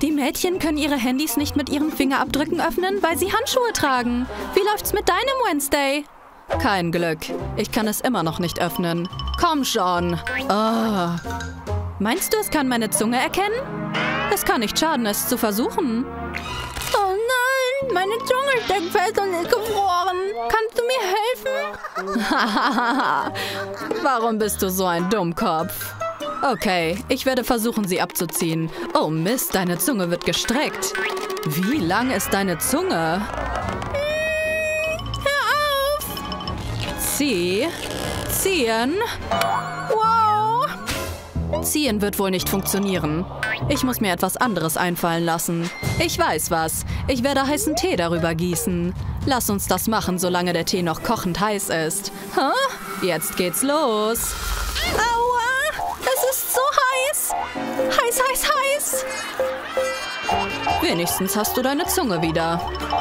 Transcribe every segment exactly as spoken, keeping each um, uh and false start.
Die Mädchen können ihre Handys nicht mit ihren Fingerabdrücken öffnen, weil sie Handschuhe tragen. Wie läuft's mit deinem Wednesday? Kein Glück. Ich kann es immer noch nicht öffnen. Komm schon. Oh. Meinst du, es kann meine Zunge erkennen? Es kann nicht schaden, es zu versuchen. Oh nein, meine Zunge steckt fest und ist gefroren. Kannst du mir helfen? Warum bist du so ein Dummkopf? Okay, ich werde versuchen, sie abzuziehen. Oh Mist, deine Zunge wird gestreckt. Wie lang ist deine Zunge? Hör auf! Zieh. Ziehen. Wow. Ziehen wird wohl nicht funktionieren. Ich muss mir etwas anderes einfallen lassen. Ich weiß was. Ich werde heißen Tee darüber gießen. Lass uns das machen, solange der Tee noch kochend heiß ist. Hä? Jetzt geht's los. Aua! Es ist so heiß! Heiß, heiß, heiß! Wenigstens hast du deine Zunge wieder.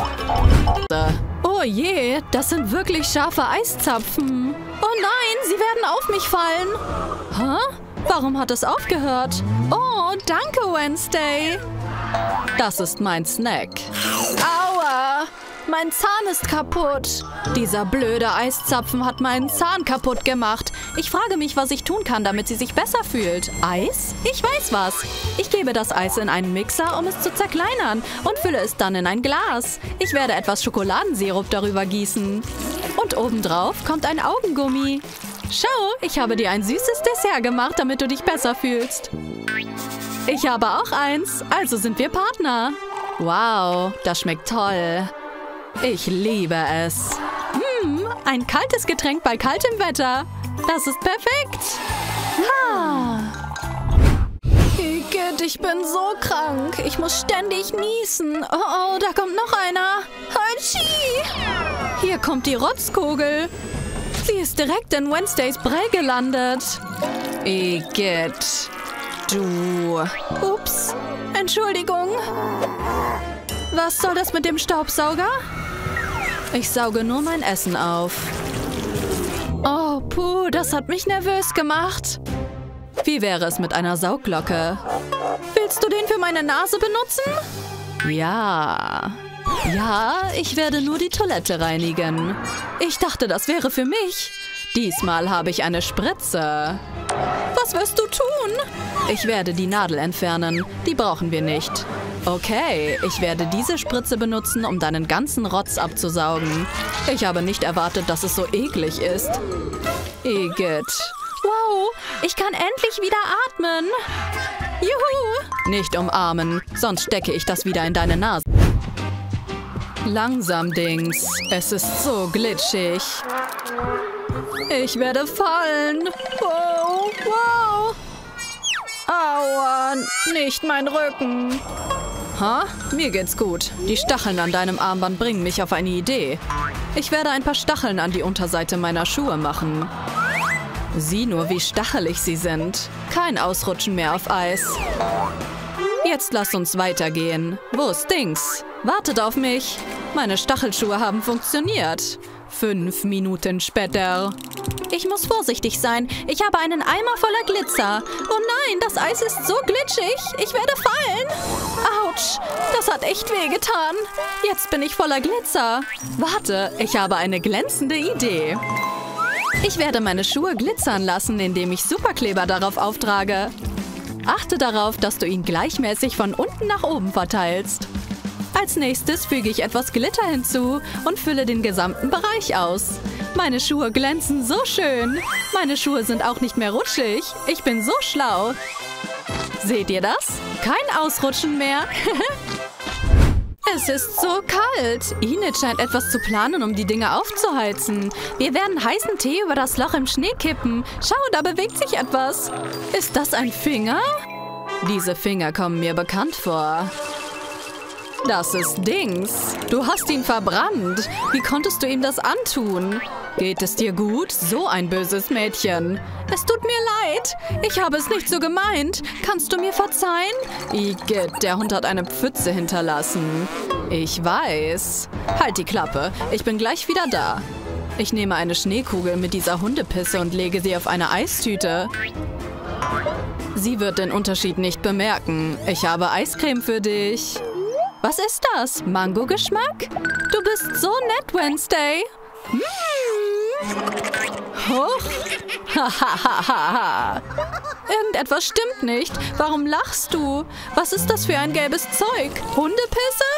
Oh je, das sind wirklich scharfe Eiszapfen. Oh nein, sie werden auf mich fallen. Hä? Warum hat es aufgehört? Oh, danke, Wednesday. Das ist mein Snack. Aua! Mein Zahn ist kaputt. Dieser blöde Eiszapfen hat meinen Zahn kaputt gemacht. Ich frage mich, was ich tun kann, damit sie sich besser fühlt. Eis? Ich weiß was. Ich gebe das Eis in einen Mixer, um es zu zerkleinern und fülle es dann in ein Glas. Ich werde etwas Schokoladensirup darüber gießen. Und obendrauf kommt ein Augengummi. Schau, ich habe dir ein süßes Dessert gemacht, damit du dich besser fühlst. Ich habe auch eins, also sind wir Partner. Wow, das schmeckt toll. Ich liebe es. Hm, ein kaltes Getränk bei kaltem Wetter. Das ist perfekt. Ah. Igitt, ich bin so krank. Ich muss ständig niesen. Oh, oh, da kommt noch einer. Hatschi! Hier kommt die Rotzkugel. Sie ist direkt in Wednesdays Brei gelandet. Igitt. Du. Ups. Entschuldigung. Was soll das mit dem Staubsauger? Ich sauge nur mein Essen auf. Oh, puh, das hat mich nervös gemacht. Wie wäre es mit einer Sauglocke? Willst du den für meine Nase benutzen? Ja. Ja, ich werde nur die Toilette reinigen. Ich dachte, das wäre für mich. Diesmal habe ich eine Spritze. Was wirst du tun? Ich werde die Nadel entfernen. Die brauchen wir nicht. Okay, ich werde diese Spritze benutzen, um deinen ganzen Rotz abzusaugen. Ich habe nicht erwartet, dass es so eklig ist. Igitt. Wow, ich kann endlich wieder atmen. Juhu. Nicht umarmen, sonst stecke ich das wieder in deine Nase. Langsam, Dings. Es ist so glitschig. Ich werde fallen. Wow, wow. Aua, nicht mein Rücken. Ha? Mir geht's gut. Die Stacheln an deinem Armband bringen mich auf eine Idee. Ich werde ein paar Stacheln an die Unterseite meiner Schuhe machen. Sieh nur, wie stachelig sie sind. Kein Ausrutschen mehr auf Eis. Jetzt lass uns weitergehen. Wo ist Dings? Wartet auf mich. Meine Stachelschuhe haben funktioniert. Fünf Minuten später. Ich muss vorsichtig sein. Ich habe einen Eimer voller Glitzer. Oh nein, das Eis ist so glitschig. Ich werde fallen. Autsch, das hat echt wehgetan. Jetzt bin ich voller Glitzer. Warte, ich habe eine glänzende Idee. Ich werde meine Schuhe glitzern lassen, indem ich Superkleber darauf auftrage. Achte darauf, dass du ihn gleichmäßig von unten nach oben verteilst. Als nächstes füge ich etwas Glitter hinzu und fülle den gesamten Bereich aus. Meine Schuhe glänzen so schön. Meine Schuhe sind auch nicht mehr rutschig. Ich bin so schlau. Seht ihr das? Kein Ausrutschen mehr. Es ist so kalt. Enid scheint etwas zu planen, um die Dinge aufzuheizen. Wir werden heißen Tee über das Loch im Schnee kippen. Schau, da bewegt sich etwas. Ist das ein Finger? Diese Finger kommen mir bekannt vor. Das ist Dings. Du hast ihn verbrannt. Wie konntest du ihm das antun? Geht es dir gut? So ein böses Mädchen. Es tut mir leid. Ich habe es nicht so gemeint. Kannst du mir verzeihen? Igitt, der Hund hat eine Pfütze hinterlassen. Ich weiß. Halt die Klappe. Ich bin gleich wieder da. Ich nehme eine Schneekugel mit dieser Hundepisse und lege sie auf eine Eistüte. Sie wird den Unterschied nicht bemerken. Ich habe Eiscreme für dich. Was ist das? Mango-Geschmack? Du bist so nett, Wednesday. Mm. Huch. Hahaha. Irgendetwas stimmt nicht. Warum lachst du? Was ist das für ein gelbes Zeug? Hundepisse?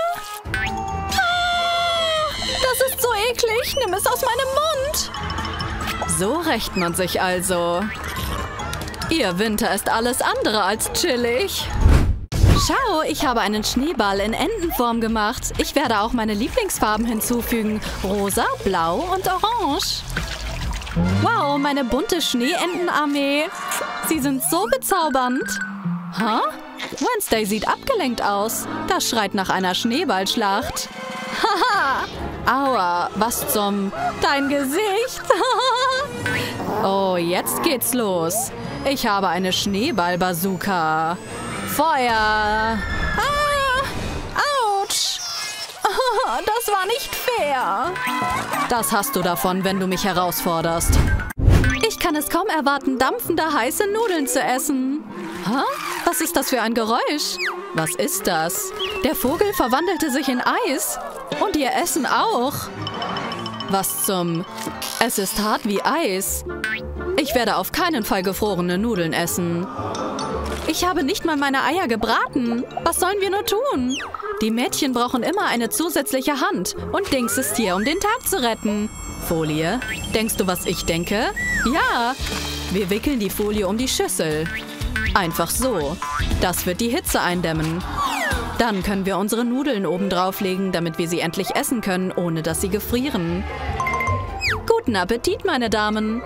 Ah, das ist so eklig. Nimm es aus meinem Mund. So rächt man sich also. Ihr Winter ist alles andere als chillig. Schau, ich habe einen Schneeball in Entenform gemacht. Ich werde auch meine Lieblingsfarben hinzufügen. Rosa, Blau und Orange. Wow, meine bunte Schneeentenarmee. Sie sind so bezaubernd. Hä? Wednesday sieht abgelenkt aus. Das schreit nach einer Schneeballschlacht. Haha. Aua, was zum... Dein Gesicht. Oh, jetzt geht's los. Ich habe eine Schneeball-Bazooka. Feuer. Ah, ouch. Das war nicht fair. Das hast du davon, wenn du mich herausforderst. Ich kann es kaum erwarten, dampfende, heiße Nudeln zu essen. Hä? Was ist das für ein Geräusch? Was ist das? Der Vogel verwandelte sich in Eis. Und ihr Essen auch. Was zum... Es ist hart wie Eis. Ich werde auf keinen Fall gefrorene Nudeln essen. Ich habe nicht mal meine Eier gebraten. Was sollen wir nur tun? Die Mädchen brauchen immer eine zusätzliche Hand. Und Dings ist hier, um den Tag zu retten. Folie? Denkst du, was ich denke? Ja. Wir wickeln die Folie um die Schüssel. Einfach so. Das wird die Hitze eindämmen. Dann können wir unsere Nudeln oben drauflegen, damit wir sie endlich essen können, ohne dass sie gefrieren. Guten Appetit, meine Damen.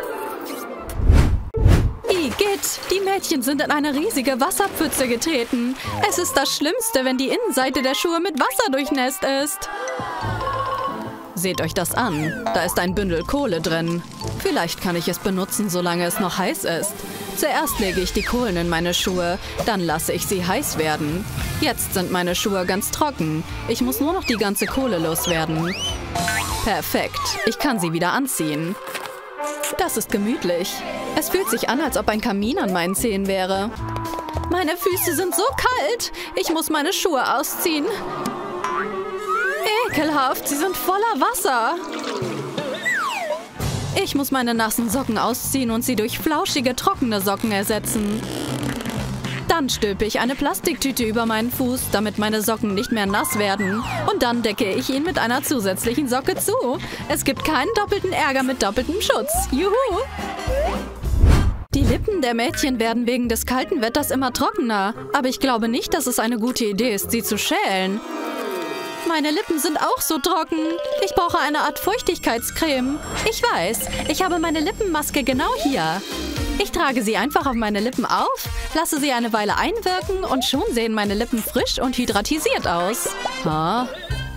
Igitt, die Mädchen sind in eine riesige Wasserpfütze getreten. Es ist das Schlimmste, wenn die Innenseite der Schuhe mit Wasser durchnässt ist. Seht euch das an. Da ist ein Bündel Kohle drin. Vielleicht kann ich es benutzen, solange es noch heiß ist. Zuerst lege ich die Kohlen in meine Schuhe, dann lasse ich sie heiß werden. Jetzt sind meine Schuhe ganz trocken. Ich muss nur noch die ganze Kohle loswerden. Perfekt. Ich kann sie wieder anziehen. Das ist gemütlich. Es fühlt sich an, als ob ein Kamin an meinen Zehen wäre. Meine Füße sind so kalt. Ich muss meine Schuhe ausziehen. Ekelhaft, sie sind voller Wasser. Ich muss meine nassen Socken ausziehen und sie durch flauschige, trockene Socken ersetzen. Dann stülpe ich eine Plastiktüte über meinen Fuß, damit meine Socken nicht mehr nass werden. Und dann decke ich ihn mit einer zusätzlichen Socke zu. Es gibt keinen doppelten Ärger mit doppeltem Schutz. Juhu! Die Lippen der Mädchen werden wegen des kalten Wetters immer trockener. Aber ich glaube nicht, dass es eine gute Idee ist, sie zu schälen. Meine Lippen sind auch so trocken. Ich brauche eine Art Feuchtigkeitscreme. Ich weiß, ich habe meine Lippenmaske genau hier. Ich trage sie einfach auf meine Lippen auf, lasse sie eine Weile einwirken und schon sehen meine Lippen frisch und hydratisiert aus. Ha?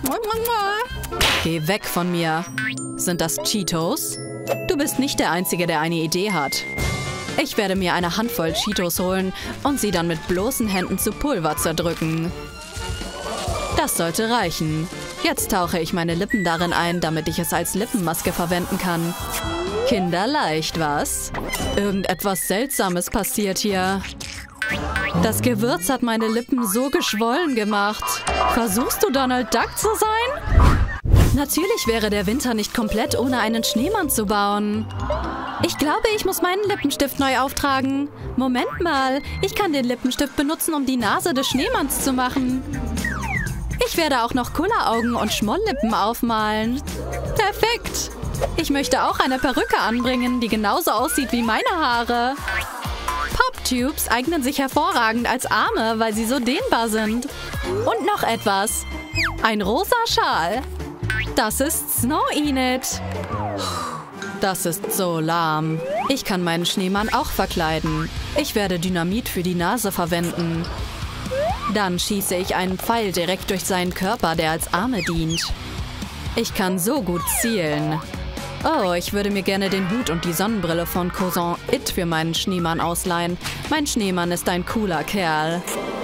Geh weg von mir. Sind das Cheetos? Du bist nicht der Einzige, der eine Idee hat. Ich werde mir eine Handvoll Cheetos holen und sie dann mit bloßen Händen zu Pulver zerdrücken. Das sollte reichen. Jetzt tauche ich meine Lippen darin ein, damit ich es als Lippenmaske verwenden kann. Kinderleicht, was? Irgendetwas Seltsames passiert hier. Das Gewürz hat meine Lippen so geschwollen gemacht. Versuchst du, Donald Duck zu sein? Natürlich wäre der Winter nicht komplett, ohne einen Schneemann zu bauen. Ich glaube, ich muss meinen Lippenstift neu auftragen. Moment mal, ich kann den Lippenstift benutzen, um die Nase des Schneemanns zu machen. Ich werde auch noch Kulleraugen und Schmolllippen aufmalen. Perfekt. Ich möchte auch eine Perücke anbringen, die genauso aussieht wie meine Haare. Pop-Tubes eignen sich hervorragend als Arme, weil sie so dehnbar sind. Und noch etwas. Ein rosa Schal. Das ist Snow Enid. Das ist so lahm. Ich kann meinen Schneemann auch verkleiden. Ich werde Dynamit für die Nase verwenden. Dann schieße ich einen Pfeil direkt durch seinen Körper, der als Arme dient. Ich kann so gut zielen. Oh, ich würde mir gerne den Hut und die Sonnenbrille von Cousin It für meinen Schneemann ausleihen. Mein Schneemann ist ein cooler Kerl.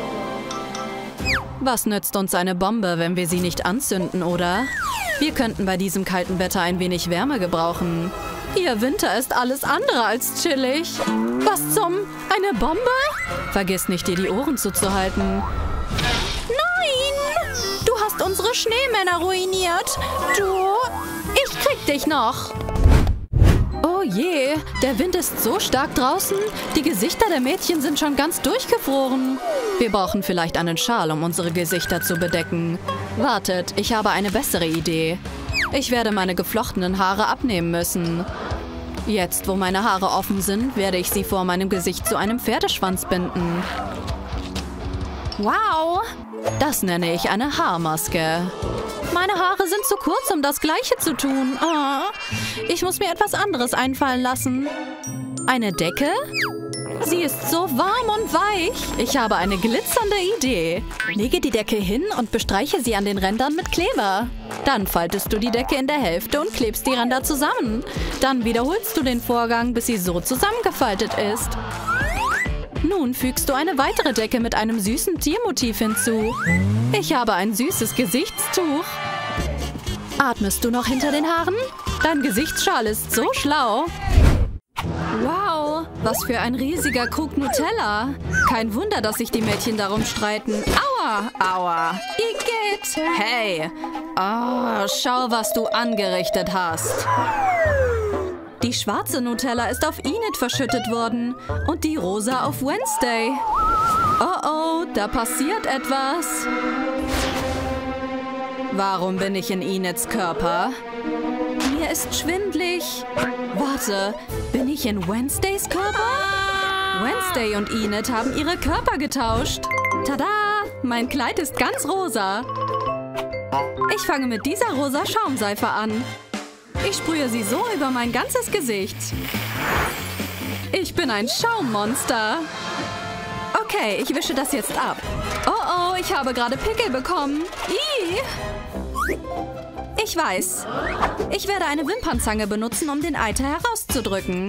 Was nützt uns eine Bombe, wenn wir sie nicht anzünden, oder? Wir könnten bei diesem kalten Wetter ein wenig Wärme gebrauchen. Ihr Winter ist alles andere als chillig. Was zum? Eine Bombe? Vergiss nicht, dir die Ohren zuzuhalten. Nein! Du hast unsere Schneemänner ruiniert. Du... Ich krieg dich noch. Oh je, der Wind ist so stark draußen. Die Gesichter der Mädchen sind schon ganz durchgefroren. Wir brauchen vielleicht einen Schal, um unsere Gesichter zu bedecken. Wartet, ich habe eine bessere Idee. Ich werde meine geflochtenen Haare abnehmen müssen. Jetzt, wo meine Haare offen sind, werde ich sie vor meinem Gesicht zu einem Pferdeschwanz binden. Wow, das nenne ich eine Haarmaske. Meine Haare sind zu kurz, um das Gleiche zu tun. Oh, ich muss mir etwas anderes einfallen lassen. Eine Decke? Sie ist so warm und weich. Ich habe eine glitzernde Idee. Lege die Decke hin und bestreiche sie an den Rändern mit Kleber. Dann faltest du die Decke in der Hälfte und klebst die Ränder zusammen. Dann wiederholst du den Vorgang, bis sie so zusammengefaltet ist. Nun fügst du eine weitere Decke mit einem süßen Tiermotiv hinzu. Ich habe ein süßes Gesichtstuch. Atmest du noch hinter den Haaren? Dein Gesichtsschal ist so schlau. Wow, was für ein riesiger Krug Nutella. Kein Wunder, dass sich die Mädchen darum streiten. Aua, aua. Igitt. Hey. Oh, schau, was du angerichtet hast. Die schwarze Nutella ist auf Enid verschüttet worden und die rosa auf Wednesday. Oh oh, da passiert etwas. Warum bin ich in Enids Körper? Mir ist schwindlig. Warte, bin ich in Wednesdays Körper? Wednesday und Enid haben ihre Körper getauscht. Tada, mein Kleid ist ganz rosa. Ich fange mit dieser rosa Schaumseife an. Ich sprühe sie so über mein ganzes Gesicht. Ich bin ein Schaummonster. Okay, ich wische das jetzt ab. Oh oh, ich habe gerade Pickel bekommen. Ih. Ich weiß. Ich werde eine Wimpernzange benutzen, um den Eiter herauszudrücken.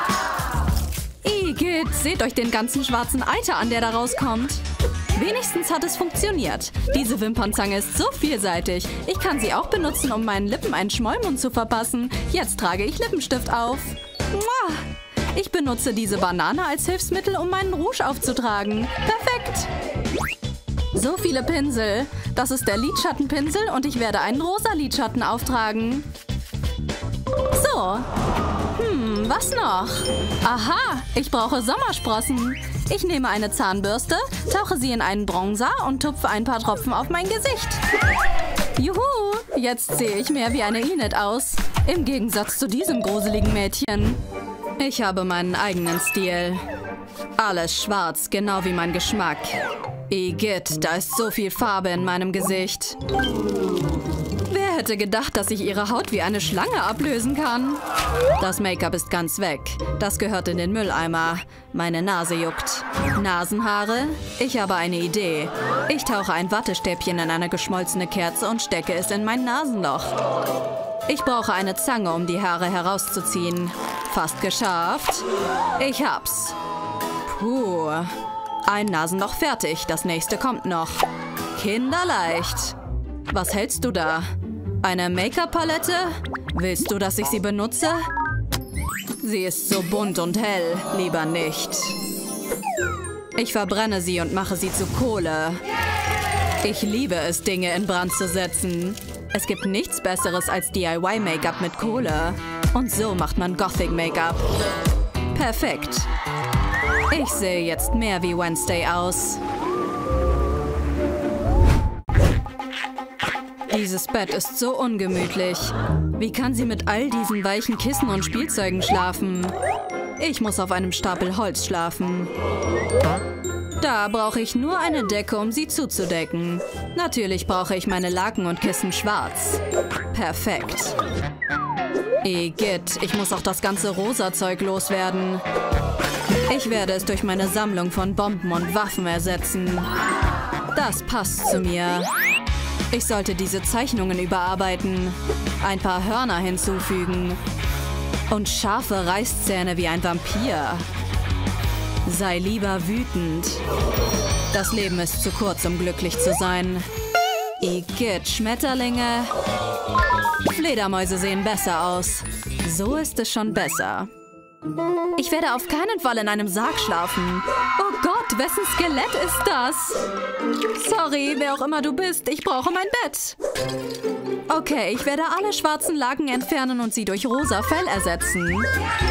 Igitt, seht euch den ganzen schwarzen Eiter an, der da rauskommt. Wenigstens hat es funktioniert. Diese Wimpernzange ist so vielseitig. Ich kann sie auch benutzen, um meinen Lippen einen Schmollmund zu verpassen. Jetzt trage ich Lippenstift auf. Mua. Ich benutze diese Banane als Hilfsmittel, um meinen Rouge aufzutragen. Perfekt. So viele Pinsel. Das ist der Lidschattenpinsel und ich werde einen rosa Lidschatten auftragen. So. Hm, was noch? Aha, ich brauche Sommersprossen. Ich nehme eine Zahnbürste, tauche sie in einen Bronzer und tupfe ein paar Tropfen auf mein Gesicht. Juhu, jetzt sehe ich mehr wie eine Enid aus. Im Gegensatz zu diesem gruseligen Mädchen. Ich habe meinen eigenen Stil. Alles schwarz, genau wie mein Geschmack. Igitt, da ist so viel Farbe in meinem Gesicht. Wer hätte gedacht, dass ich ihre Haut wie eine Schlange ablösen kann? Das Make-up ist ganz weg. Das gehört in den Mülleimer. Meine Nase juckt. Nasenhaare? Ich habe eine Idee. Ich tauche ein Wattestäbchen in eine geschmolzene Kerze und stecke es in mein Nasenloch. Ich brauche eine Zange, um die Haare herauszuziehen. Fast geschafft. Ich hab's. Puh. Ein Nasenloch fertig. Das nächste kommt noch. Kinderleicht. Was hältst du da? Eine Make-up-Palette? Willst du, dass ich sie benutze? Sie ist so bunt und hell. Lieber nicht. Ich verbrenne sie und mache sie zu Kohle. Ich liebe es, Dinge in Brand zu setzen. Es gibt nichts Besseres als D I Y-Make-up mit Kohle. Und so macht man Gothic-Make-up. Perfekt. Ich sehe jetzt mehr wie Wednesday aus. Dieses Bett ist so ungemütlich. Wie kann sie mit all diesen weichen Kissen und Spielzeugen schlafen? Ich muss auf einem Stapel Holz schlafen. Da brauche ich nur eine Decke, um sie zuzudecken. Natürlich brauche ich meine Laken und Kissen schwarz. Perfekt. Igitt, ich muss auch das ganze rosa Zeug loswerden. Ich werde es durch meine Sammlung von Bomben und Waffen ersetzen. Das passt zu mir. Ich sollte diese Zeichnungen überarbeiten, ein paar Hörner hinzufügen und scharfe Reißzähne wie ein Vampir. Sei lieber wütend. Das Leben ist zu kurz, um glücklich zu sein. Igitt, Schmetterlinge. Fledermäuse sehen besser aus. So ist es schon besser. Ich werde auf keinen Fall in einem Sarg schlafen. Oh Gott, wessen Skelett ist das? Sorry, wer auch immer du bist, ich brauche mein Bett. Okay, ich werde alle schwarzen Laken entfernen und sie durch rosa Fell ersetzen.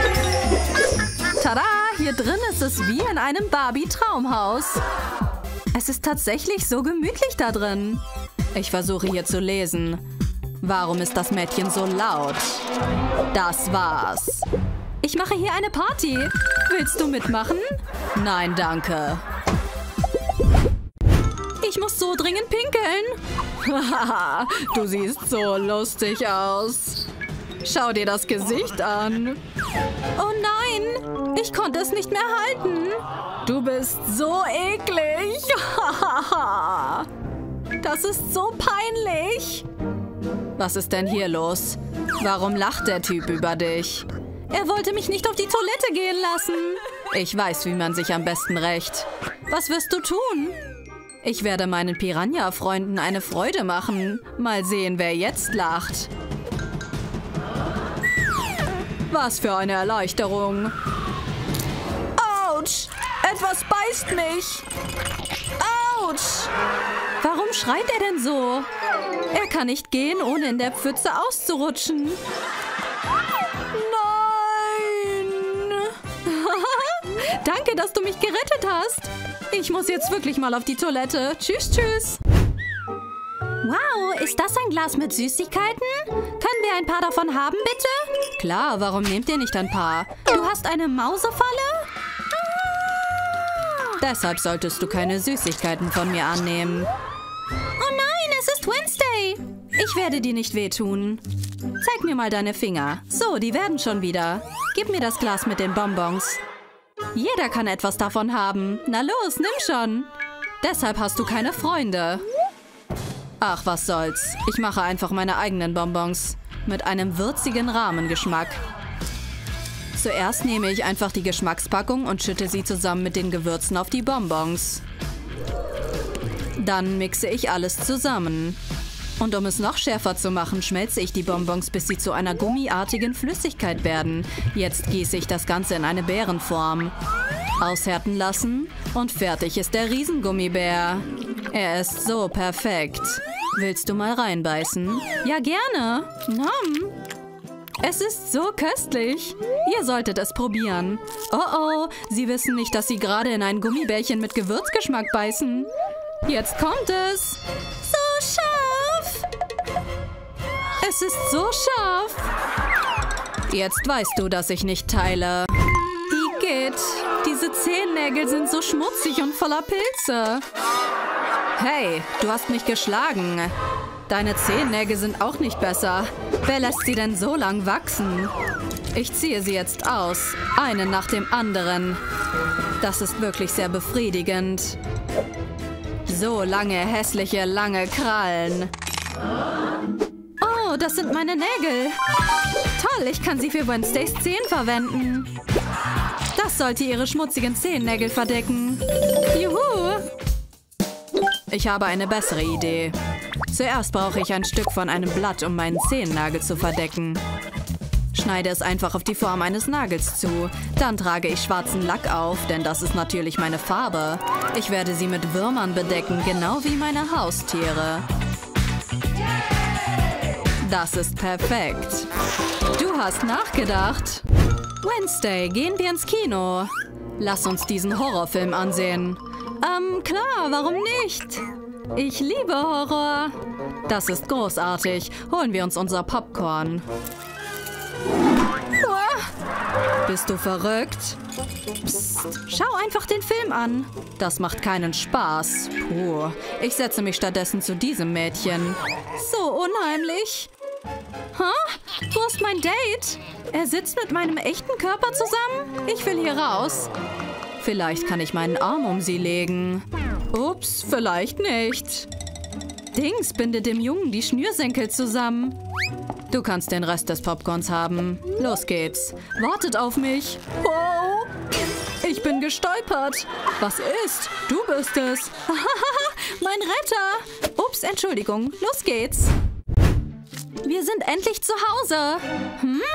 Tada, hier drin ist es wie in einem Barbie-Traumhaus. Es ist tatsächlich so gemütlich da drin. Ich versuche hier zu lesen. Warum ist das Mädchen so laut? Das war's. Ich mache hier eine Party. Willst du mitmachen? Nein, danke. Ich muss so dringend pinkeln. Haha, du siehst so lustig aus. Schau dir das Gesicht an. Oh nein, ich konnte es nicht mehr halten. Du bist so eklig. Das ist so peinlich. Was ist denn hier los? Warum lacht der Typ über dich? Er wollte mich nicht auf die Toilette gehen lassen. Ich weiß, wie man sich am besten rächt. Was wirst du tun? Ich werde meinen Piranha-Freunden eine Freude machen. Mal sehen, wer jetzt lacht. Was für eine Erleichterung. Autsch! Etwas beißt mich. Autsch! Warum schreit er denn so? Er kann nicht gehen, ohne in der Pfütze auszurutschen. Danke, dass du mich gerettet hast. Ich muss jetzt wirklich mal auf die Toilette. Tschüss, tschüss. Wow, ist das ein Glas mit Süßigkeiten? Können wir ein paar davon haben, bitte? Klar, warum nehmt ihr nicht ein paar? Du hast eine Mausefalle? Ah. Deshalb solltest du keine Süßigkeiten von mir annehmen. Oh nein, es ist Wednesday. Ich werde dir nicht wehtun. Zeig mir mal deine Finger. So, die werden schon wieder. Gib mir das Glas mit den Bonbons. Jeder kann etwas davon haben. Na los, nimm schon. Deshalb hast du keine Freunde. Ach, was soll's. Ich mache einfach meine eigenen Bonbons. Mit einem würzigen Rahmengeschmack. Zuerst nehme ich einfach die Geschmackspackung und schütte sie zusammen mit den Gewürzen auf die Bonbons. Dann mixe ich alles zusammen. Und um es noch schärfer zu machen, schmelze ich die Bonbons, bis sie zu einer gummiartigen Flüssigkeit werden. Jetzt gieße ich das Ganze in eine Beerenform. Aushärten lassen und fertig ist der Riesengummibär. Er ist so perfekt. Willst du mal reinbeißen? Ja, gerne. Nom. Es ist so köstlich. Ihr solltet es probieren. Oh oh, Sie wissen nicht, dass Sie gerade in ein Gummibärchen mit Gewürzgeschmack beißen. Jetzt kommt es. So scharf. Es ist so scharf. Jetzt weißt du, dass ich nicht teile. Igitt, diese Zehennägel sind so schmutzig und voller Pilze. Hey, du hast mich geschlagen. Deine Zehennägel sind auch nicht besser. Wer lässt sie denn so lang wachsen? Ich ziehe sie jetzt aus. Einen nach dem anderen. Das ist wirklich sehr befriedigend. So lange, hässliche, lange Krallen. Oh, das sind meine Nägel. Toll, ich kann sie für Wednesdays Zehen verwenden. Das sollte ihre schmutzigen Zehennägel verdecken. Juhu! Ich habe eine bessere Idee. Zuerst brauche ich ein Stück von einem Blatt, um meinen Zehennagel zu verdecken. Schneide es einfach auf die Form eines Nagels zu. Dann trage ich schwarzen Lack auf, denn das ist natürlich meine Farbe. Ich werde sie mit Würmern bedecken, genau wie meine Haustiere. Das ist perfekt. Du hast nachgedacht. Wednesday, gehen wir ins Kino. Lass uns diesen Horrorfilm ansehen. Ähm, klar, warum nicht? Ich liebe Horror. Das ist großartig. Holen wir uns unser Popcorn. Bist du verrückt? Psst, schau einfach den Film an. Das macht keinen Spaß. Puh, ich setze mich stattdessen zu diesem Mädchen. So unheimlich. Hä? Wo ist mein Date? Er sitzt mit meinem echten Körper zusammen? Ich will hier raus. Vielleicht kann ich meinen Arm um sie legen. Ups, vielleicht nicht. Dings bindet dem Jungen die Schnürsenkel zusammen. Du kannst den Rest des Popcorns haben. Los geht's. Wartet auf mich. Wow. Ich bin gestolpert. Was ist? Du bist es. Mein Retter. Ups, Entschuldigung. Los geht's. Wir sind endlich zu Hause. Hm?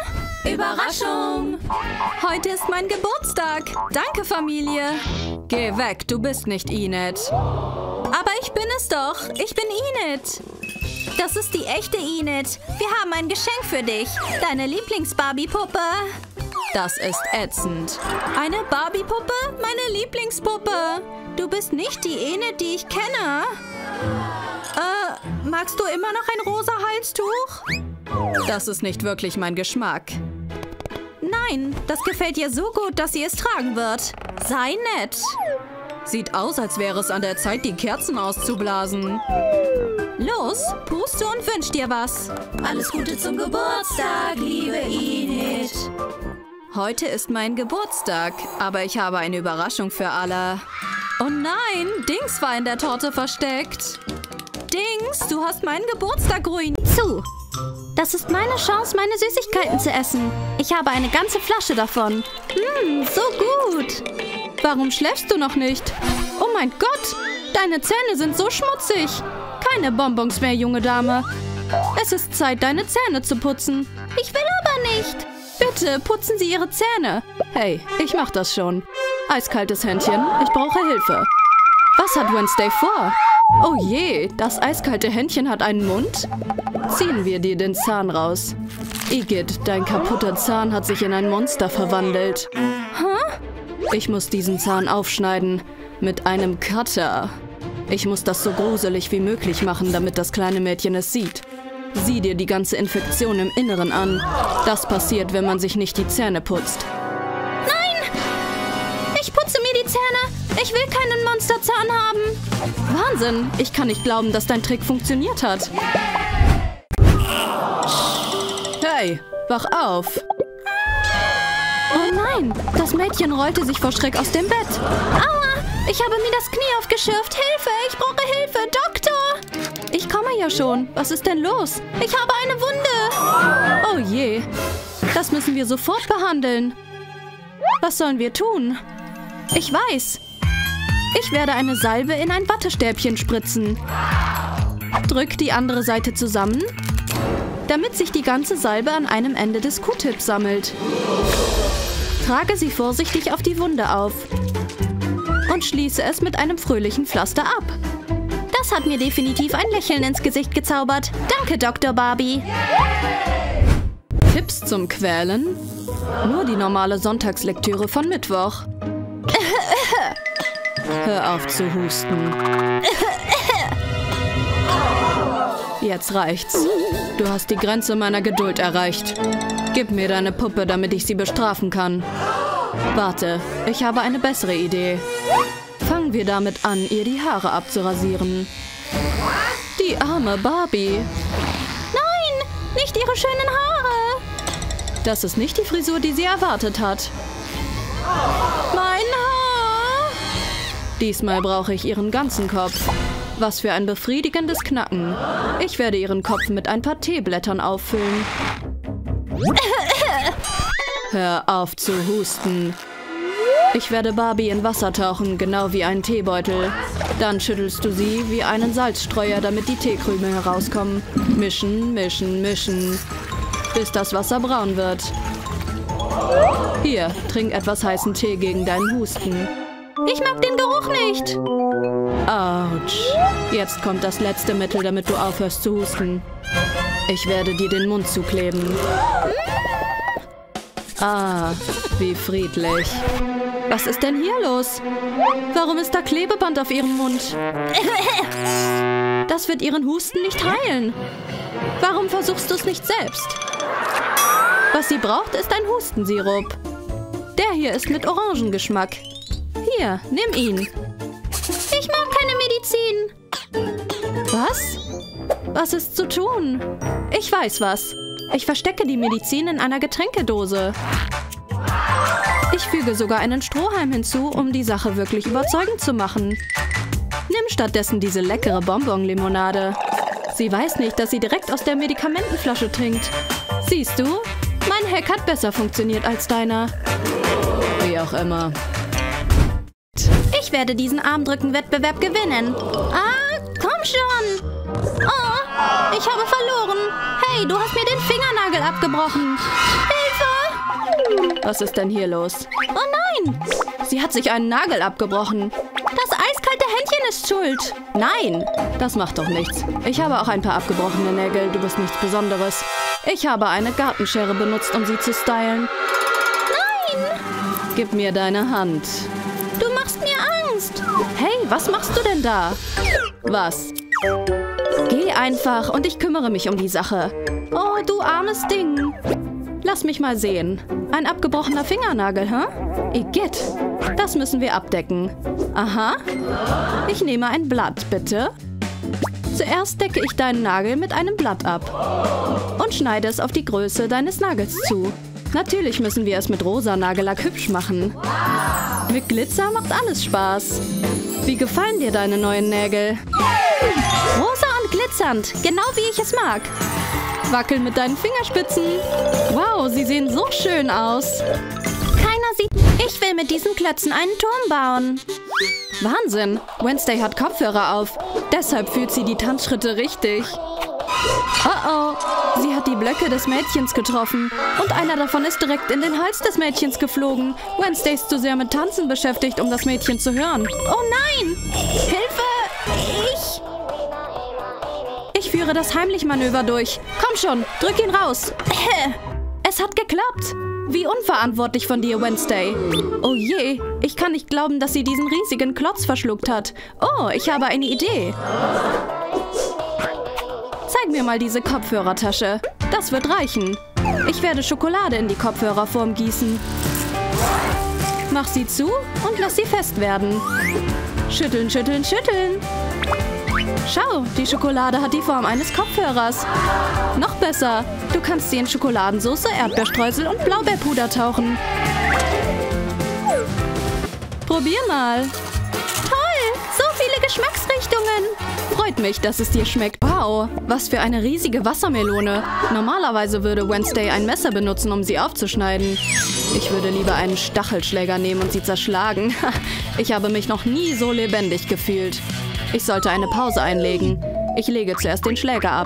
Überraschung! Heute ist mein Geburtstag. Danke, Familie. Geh weg, du bist nicht Enid. Aber ich bin es doch. Ich bin Enid. Das ist die echte Enid. Wir haben ein Geschenk für dich. Deine Lieblings-Barbie-Puppe. Das ist ätzend. Eine Barbie-Puppe? Meine Lieblingspuppe. Du bist nicht die Enid, die ich kenne. Äh, magst du immer noch ein rosa Halstuch? Das ist nicht wirklich mein Geschmack. Nein, das gefällt ihr so gut, dass sie es tragen wird. Sei nett. Sieht aus, als wäre es an der Zeit, die Kerzen auszublasen. Los, puste und wünsch dir was. Alles Gute zum Geburtstag, liebe Enid. Heute ist mein Geburtstag, aber ich habe eine Überraschung für alle. Oh nein, Dings war in der Torte versteckt. Dings, du hast meinen Geburtstag ruiniert. Zu. Das ist meine Chance, meine Süßigkeiten zu essen. Ich habe eine ganze Flasche davon. Mmm, so gut. Warum schläfst du noch nicht? Oh mein Gott, deine Zähne sind so schmutzig. Keine Bonbons mehr, junge Dame. Es ist Zeit, deine Zähne zu putzen. Ich will aber nicht. Bitte, putzen Sie Ihre Zähne. Hey, ich mach das schon. Eiskaltes Händchen, ich brauche Hilfe. Was hat Wednesday vor? Oh je, das eiskalte Händchen hat einen Mund? Ziehen wir dir den Zahn raus. Igitt, dein kaputter Zahn hat sich in ein Monster verwandelt. Hä? Ich muss diesen Zahn aufschneiden. Mit einem Cutter. Ich muss das so gruselig wie möglich machen, damit das kleine Mädchen es sieht. Sieh dir die ganze Infektion im Inneren an. Das passiert, wenn man sich nicht die Zähne putzt. Nein! Ich putze mir die Zähne. Ich will keinen Monsterzahn haben. Wahnsinn! Ich kann nicht glauben, dass dein Trick funktioniert hat. Hey, wach auf! Oh nein! Das Mädchen rollte sich vor Schreck aus dem Bett. Aua! Ich habe mir das Knie aufgeschürft. Hilfe! Ich brauche Hilfe! Doktor! Ich komme ja schon. Was ist denn los? Ich habe eine Wunde. Oh je. Das müssen wir sofort behandeln. Was sollen wir tun? Ich weiß. Ich werde eine Salbe in ein Wattestäbchen spritzen. Drück die andere Seite zusammen, damit sich die ganze Salbe an einem Ende des Q-Tips sammelt. Trage sie vorsichtig auf die Wunde auf und schließe es mit einem fröhlichen Pflaster ab. Das hat mir definitiv ein Lächeln ins Gesicht gezaubert. Danke, Doktor Barbie. Tipps zum Quälen? Nur die normale Sonntagslektüre von Mittwoch. Hör auf zu husten. Jetzt reicht's. Du hast die Grenze meiner Geduld erreicht. Gib mir deine Puppe, damit ich sie bestrafen kann. Warte, ich habe eine bessere Idee. Fangen wir damit an, ihr die Haare abzurasieren. Die arme Barbie. Nein, nicht ihre schönen Haare. Das ist nicht die Frisur, die sie erwartet hat. Mein Haar. Diesmal brauche ich ihren ganzen Kopf. Was für ein befriedigendes Knacken. Ich werde ihren Kopf mit ein paar Teeblättern auffüllen. Hör auf zu husten. Ich werde Barbie in Wasser tauchen, genau wie einen Teebeutel. Dann schüttelst du sie wie einen Salzstreuer, damit die Teekrümel herauskommen. Mischen, mischen, mischen, bis das Wasser braun wird. Hier, trink etwas heißen Tee gegen deinen Husten. Ich mag den Geruch nicht. Autsch. Jetzt kommt das letzte Mittel, damit du aufhörst zu husten. Ich werde dir den Mund zukleben. Ah, wie friedlich. Was ist denn hier los? Warum ist da Klebeband auf ihrem Mund? Das wird ihren Husten nicht heilen. Warum versuchst du es nicht selbst? Was sie braucht, ist ein Hustensirup. Der hier ist mit Orangengeschmack. Hier, nimm ihn. Ich mag keine Medizin. Was? Was ist zu tun? Ich weiß was. Ich verstecke die Medizin in einer Getränkedose. Ich füge sogar einen Strohhalm hinzu, um die Sache wirklich überzeugend zu machen. Nimm stattdessen diese leckere Bonbon-Limonade. Sie weiß nicht, dass sie direkt aus der Medikamentenflasche trinkt. Siehst du? Mein Hack hat besser funktioniert als deiner. Wie auch immer. Ich werde diesen Armdrücken-Wettbewerb gewinnen. Ah, komm schon. Oh, ich habe verloren. Hey, du hast mir den Fingernagel abgebrochen. Hilfe! Was ist denn hier los? Oh nein! Sie hat sich einen Nagel abgebrochen. Das eiskalte Händchen ist schuld. Nein, das macht doch nichts. Ich habe auch ein paar abgebrochene Nägel. Du bist nichts Besonderes. Ich habe eine Gartenschere benutzt, um sie zu stylen. Nein! Gib mir deine Hand. Du machst mir Angst. Hey, was machst du denn da? Was? Geh einfach und ich kümmere mich um die Sache. Oh, du armes Ding. Lass mich mal sehen. Ein abgebrochener Fingernagel, hä? Igitt. Das müssen wir abdecken. Aha. Ich nehme ein Blatt, bitte. Zuerst decke ich deinen Nagel mit einem Blatt ab. Und schneide es auf die Größe deines Nagels zu. Natürlich müssen wir es mit rosa Nagellack hübsch machen. Mit Glitzer macht alles Spaß. Wie gefallen dir deine neuen Nägel? Rosa und glitzernd, genau wie ich es mag. Wackel mit deinen Fingerspitzen. Wow, sie sehen so schön aus. Keiner sieht... Ich will mit diesen Klötzen einen Turm bauen. Wahnsinn, Wednesday hat Kopfhörer auf. Deshalb fühlt sie die Tanzschritte richtig. Oh oh, sie hat die Blöcke des Mädchens getroffen. Und einer davon ist direkt in den Hals des Mädchens geflogen. Wednesday ist zu sehr mit Tanzen beschäftigt, um das Mädchen zu hören. Oh nein! Hilfe! Ich... Ich führe das Heimlich-Manöver durch. Komm schon, drück ihn raus. Es hat geklappt. Wie unverantwortlich von dir, Wednesday. Oh je, ich kann nicht glauben, dass sie diesen riesigen Klotz verschluckt hat. Oh, ich habe eine Idee. Zeig mir mal diese Kopfhörertasche. Das wird reichen. Ich werde Schokolade in die Kopfhörerform gießen. Mach sie zu und lass sie fest werden. Schütteln, schütteln, schütteln. Schau, die Schokolade hat die Form eines Kopfhörers. Noch besser, du kannst sie in Schokoladensauce, Erdbeerstreusel und Blaubeerpuder tauchen. Probier mal. Toll, so viele Geschmacksrichtungen. Freut mich, dass es dir schmeckt. Wow, was für eine riesige Wassermelone. Normalerweise würde Wednesday ein Messer benutzen, um sie aufzuschneiden. Ich würde lieber einen Stachelschläger nehmen und sie zerschlagen. Ich habe mich noch nie so lebendig gefühlt. Ich sollte eine Pause einlegen. Ich lege zuerst den Schläger ab.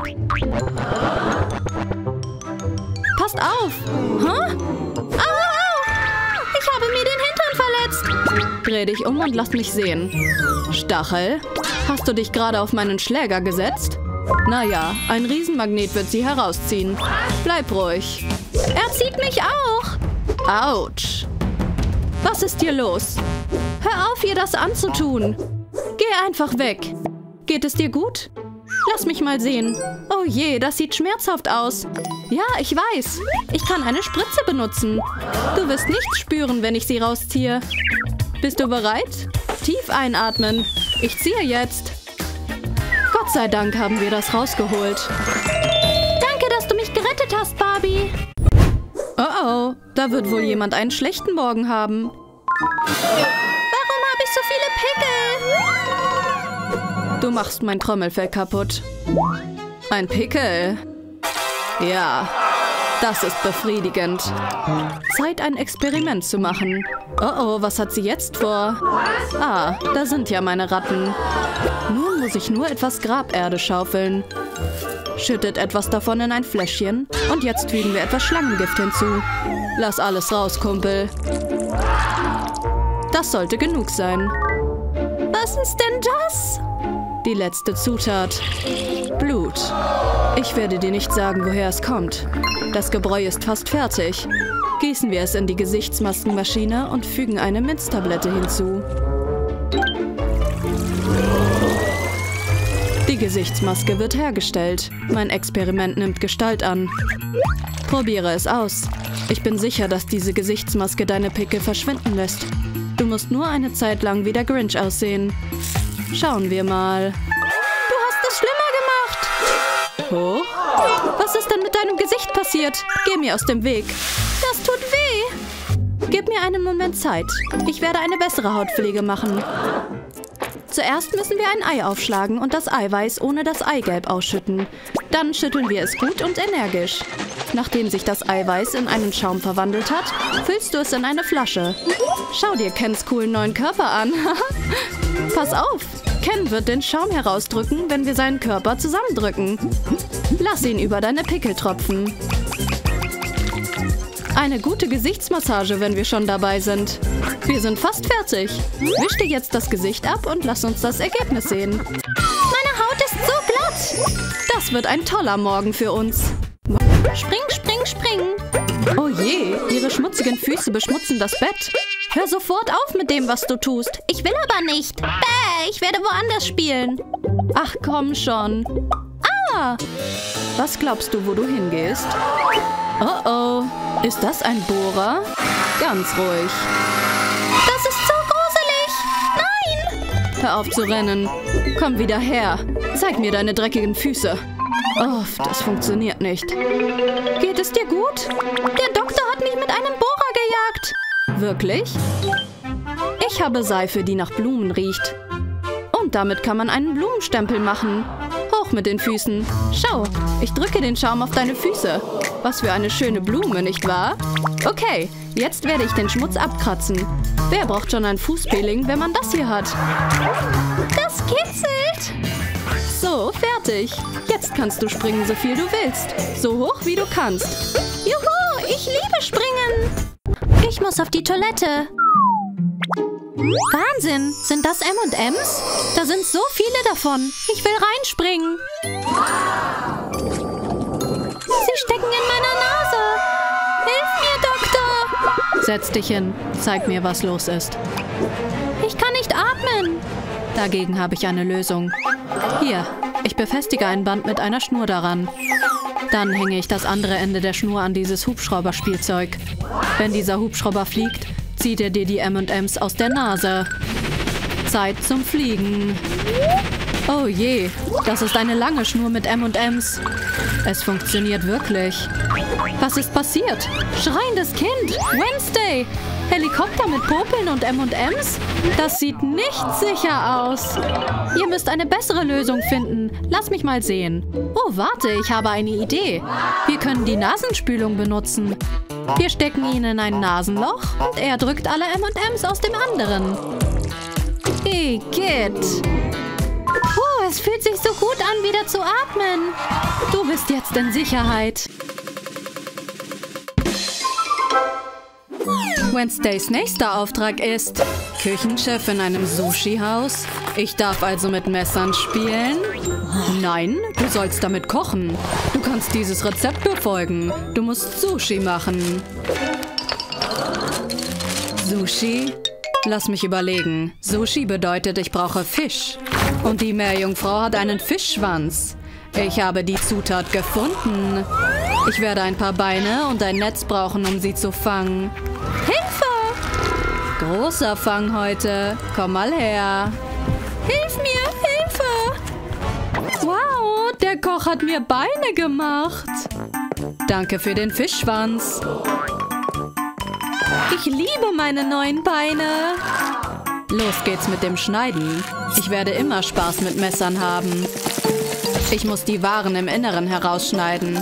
Passt auf! Huh? Au! Ich habe mir den Hintern verletzt. Dreh dich um und lass mich sehen. Stachel, hast du dich gerade auf meinen Schläger gesetzt? Naja, ein Riesenmagnet wird sie herausziehen. Bleib ruhig. Er zieht mich auch. Autsch. Was ist hier los? Hör auf, ihr das anzutun. Geh einfach weg. Geht es dir gut? Lass mich mal sehen. Oh je, das sieht schmerzhaft aus. Ja, ich weiß. Ich kann eine Spritze benutzen. Du wirst nichts spüren, wenn ich sie rausziehe. Bist du bereit? Tief einatmen. Ich ziehe jetzt. Gott sei Dank haben wir das rausgeholt. Danke, dass du mich gerettet hast, Barbie. Oh oh, da wird wohl jemand einen schlechten Morgen haben. Warum habe ich so viele Pickel? Du machst mein Trommelfell kaputt. Ein Pickel. Ja, das ist befriedigend. Zeit, ein Experiment zu machen. Oh oh, was hat sie jetzt vor? Ah, da sind ja meine Ratten. Nun muss ich nur etwas Graberde schaufeln. Schüttet etwas davon in ein Fläschchen. Und jetzt fügen wir etwas Schlangengift hinzu. Lass alles raus, Kumpel. Das sollte genug sein. Was ist denn das? Die letzte Zutat. Blut. Ich werde dir nicht sagen, woher es kommt. Das Gebräu ist fast fertig. Gießen wir es in die Gesichtsmaskenmaschine und fügen eine Minztablette hinzu. Die Gesichtsmaske wird hergestellt. Mein Experiment nimmt Gestalt an. Probiere es aus. Ich bin sicher, dass diese Gesichtsmaske deine Pickel verschwinden lässt. Du musst nur eine Zeit lang wie der Grinch aussehen. Schauen wir mal. Du hast es schlimmer gemacht. Oh? Was ist denn mit deinem Gesicht passiert? Geh mir aus dem Weg. Das tut weh. Gib mir einen Moment Zeit. Ich werde eine bessere Hautpflege machen. Zuerst müssen wir ein Ei aufschlagen und das Eiweiß ohne das Eigelb ausschütten. Dann schütteln wir es gut und energisch. Nachdem sich das Eiweiß in einen Schaum verwandelt hat, füllst du es in eine Flasche. Schau dir Kens coolen neuen Körper an. Pass auf, Ken wird den Schaum herausdrücken, wenn wir seinen Körper zusammendrücken. Lass ihn über deine Pickel tropfen. Eine gute Gesichtsmassage, wenn wir schon dabei sind. Wir sind fast fertig. Wisch dir jetzt das Gesicht ab und lass uns das Ergebnis sehen. Meine Haut ist so glatt. Das wird ein toller Morgen für uns. Spring, spring, spring. Oh je, ihre schmutzigen Füße beschmutzen das Bett. Hör sofort auf mit dem, was du tust. Ich will aber nicht. Bäh, ich werde woanders spielen. Ach, komm schon. Ah! Was glaubst du, wo du hingehst? Oh oh, ist das ein Bohrer? Ganz ruhig. Das ist so gruselig. Nein! Hör auf zu rennen. Komm wieder her. Zeig mir deine dreckigen Füße. Oh, das funktioniert nicht. Geht es dir gut? Der Doktor hat mich mit einem Bohrer gejagt. Wirklich? Ich habe Seife, die nach Blumen riecht. Und damit kann man einen Blumenstempel machen. Hoch mit den Füßen. Schau, ich drücke den Schaum auf deine Füße. Was für eine schöne Blume, nicht wahr? Okay, jetzt werde ich den Schmutz abkratzen. Wer braucht schon ein Fußpeeling, wenn man das hier hat? Das kitzelt. So, fertig. Jetzt kannst du springen, so viel du willst. So hoch, wie du kannst. Juhu, ich liebe Springen. Ich muss auf die Toilette. Wahnsinn, sind das M und M's? Da sind so viele davon. Ich will reinspringen. Sie stecken in meiner Nase. Hilf mir, Doktor. Setz dich hin. Zeig mir, was los ist. Ich kann nicht atmen. Dagegen habe ich eine Lösung. Hier, ich befestige ein Band mit einer Schnur daran. Dann hänge ich das andere Ende der Schnur an dieses Hubschrauberspielzeug. Wenn dieser Hubschrauber fliegt, zieht er dir die M und M's aus der Nase. Zeit zum Fliegen. Oh je, das ist eine lange Schnur mit M und M's. Es funktioniert wirklich. Was ist passiert? Schreiendes Kind. Wednesday. Helikopter mit Popeln und M und M's? Das sieht nicht sicher aus. Ihr müsst eine bessere Lösung finden. Lass mich mal sehen. Oh, warte, ich habe eine Idee. Wir können die Nasenspülung benutzen. Wir stecken ihn in ein Nasenloch und er drückt alle M und M's aus dem anderen. Igitt. Puh, es fühlt sich so gut an, wieder zu atmen. Du bist jetzt in Sicherheit. Wednesdays nächster Auftrag ist Küchenchef in einem Sushi-Haus. Ich darf also mit Messern spielen? Nein, du sollst damit kochen. Du kannst dieses Rezept befolgen. Du musst Sushi machen. Sushi? Lass mich überlegen. Sushi bedeutet, ich brauche Fisch. Und die Meerjungfrau hat einen Fischschwanz. Ich habe die Zutat gefunden. Ich werde ein paar Beine und ein Netz brauchen, um sie zu fangen. Hilfe! Großer Fang heute. Komm mal her. Hilf mir, Hilfe! Wow, der Koch hat mir Beine gemacht. Danke für den Fischschwanz. Ich liebe meine neuen Beine. Los geht's mit dem Schneiden. Ich werde immer Spaß mit Messern haben. Ich muss die Waren im Inneren herausschneiden.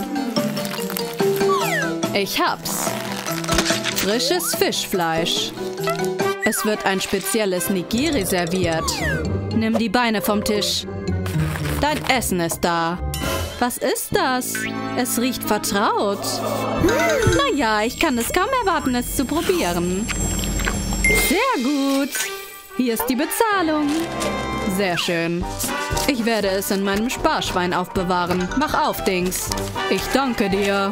Ich hab's. Frisches Fischfleisch. Es wird ein spezielles Nigiri serviert. Nimm die Beine vom Tisch. Dein Essen ist da. Was ist das? Es riecht vertraut. Hm, naja, ich kann es kaum erwarten, es zu probieren. Sehr gut. Hier ist die Bezahlung. Sehr schön. Ich werde es in meinem Sparschwein aufbewahren. Mach auf, Dings. Ich danke dir.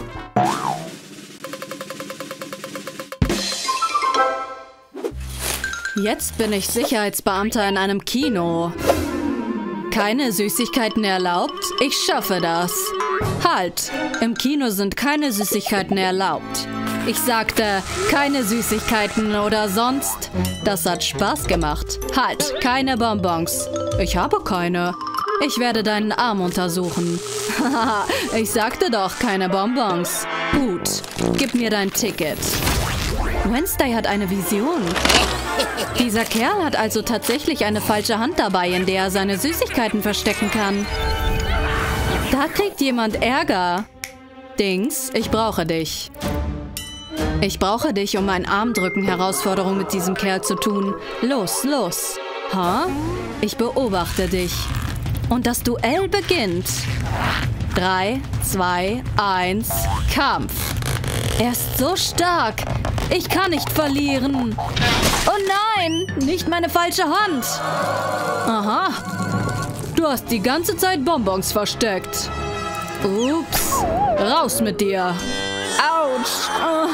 Jetzt bin ich Sicherheitsbeamter in einem Kino. Keine Süßigkeiten erlaubt? Ich schaffe das. Halt! Im Kino sind keine Süßigkeiten erlaubt. Ich sagte, keine Süßigkeiten oder sonst. Das hat Spaß gemacht. Halt, keine Bonbons. Ich habe keine. Ich werde deinen Arm untersuchen. Haha, ich sagte doch, keine Bonbons. Gut, gib mir dein Ticket. Wednesday hat eine Vision. Dieser Kerl hat also tatsächlich eine falsche Hand dabei, in der er seine Süßigkeiten verstecken kann. Da kriegt jemand Ärger. Dings, ich brauche dich. Ich brauche dich, um ein Armdrücken-Herausforderung mit diesem Kerl zu tun. Los, los. Ha? Ich beobachte dich. Und das Duell beginnt. Drei, zwei, eins, Kampf. Er ist so stark. Ich kann nicht verlieren. Oh nein, nicht meine falsche Hand. Aha. Du hast die ganze Zeit Bonbons versteckt. Ups. Raus mit dir. Autsch.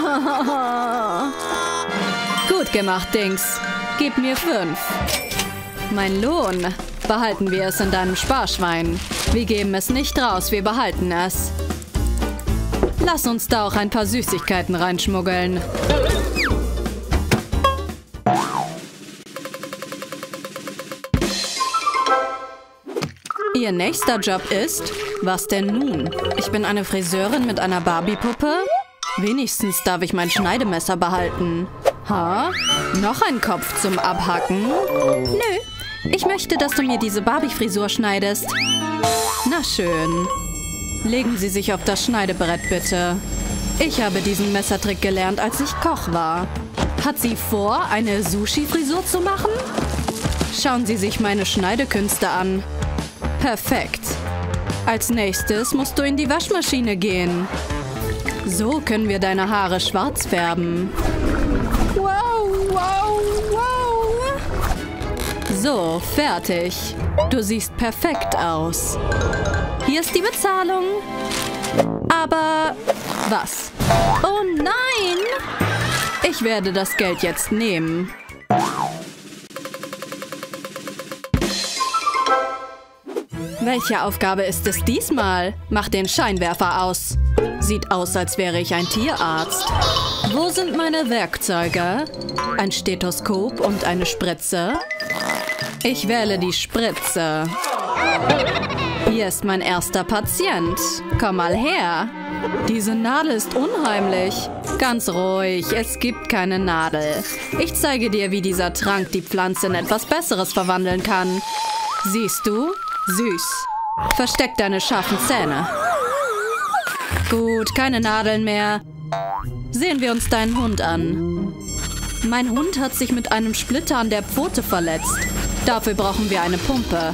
Gut gemacht, Dings. Gib mir fünf. Mein Lohn. Behalten wir es in deinem Sparschwein. Wir geben es nicht raus, wir behalten es. Lass uns da auch ein paar Süßigkeiten reinschmuggeln. Ihr nächster Job ist... Was denn nun? Ich bin eine Friseurin mit einer Barbie-Puppe? Wenigstens darf ich mein Schneidemesser behalten. Ha? Noch ein Kopf zum Abhacken? Nö. Ich möchte, dass du mir diese Barbie-Frisur schneidest. Na schön. Legen Sie sich auf das Schneidebrett, bitte. Ich habe diesen Messertrick gelernt, als ich Koch war. Hat sie vor, eine Sushi-Frisur zu machen? Schauen Sie sich meine Schneidekünste an. Perfekt. Als nächstes musst du in die Waschmaschine gehen. So können wir deine Haare schwarz färben. Wow, wow, wow. So, fertig. Du siehst perfekt aus. Hier ist die Bezahlung. Aber was? Oh nein! Ich werde das Geld jetzt nehmen. Welche Aufgabe ist es diesmal? Mach den Scheinwerfer aus. Sieht aus, als wäre ich ein Tierarzt. Wo sind meine Werkzeuge? Ein Stethoskop und eine Spritze? Ich wähle die Spritze. Hier ist mein erster Patient. Komm mal her. Diese Nadel ist unheimlich. Ganz ruhig, es gibt keine Nadel. Ich zeige dir, wie dieser Trank die Pflanze in etwas Besseres verwandeln kann. Siehst du? Süß. Versteck deine scharfen Zähne. Gut, keine Nadeln mehr. Sehen wir uns deinen Hund an. Mein Hund hat sich mit einem Splitter an der Pfote verletzt. Dafür brauchen wir eine Pumpe.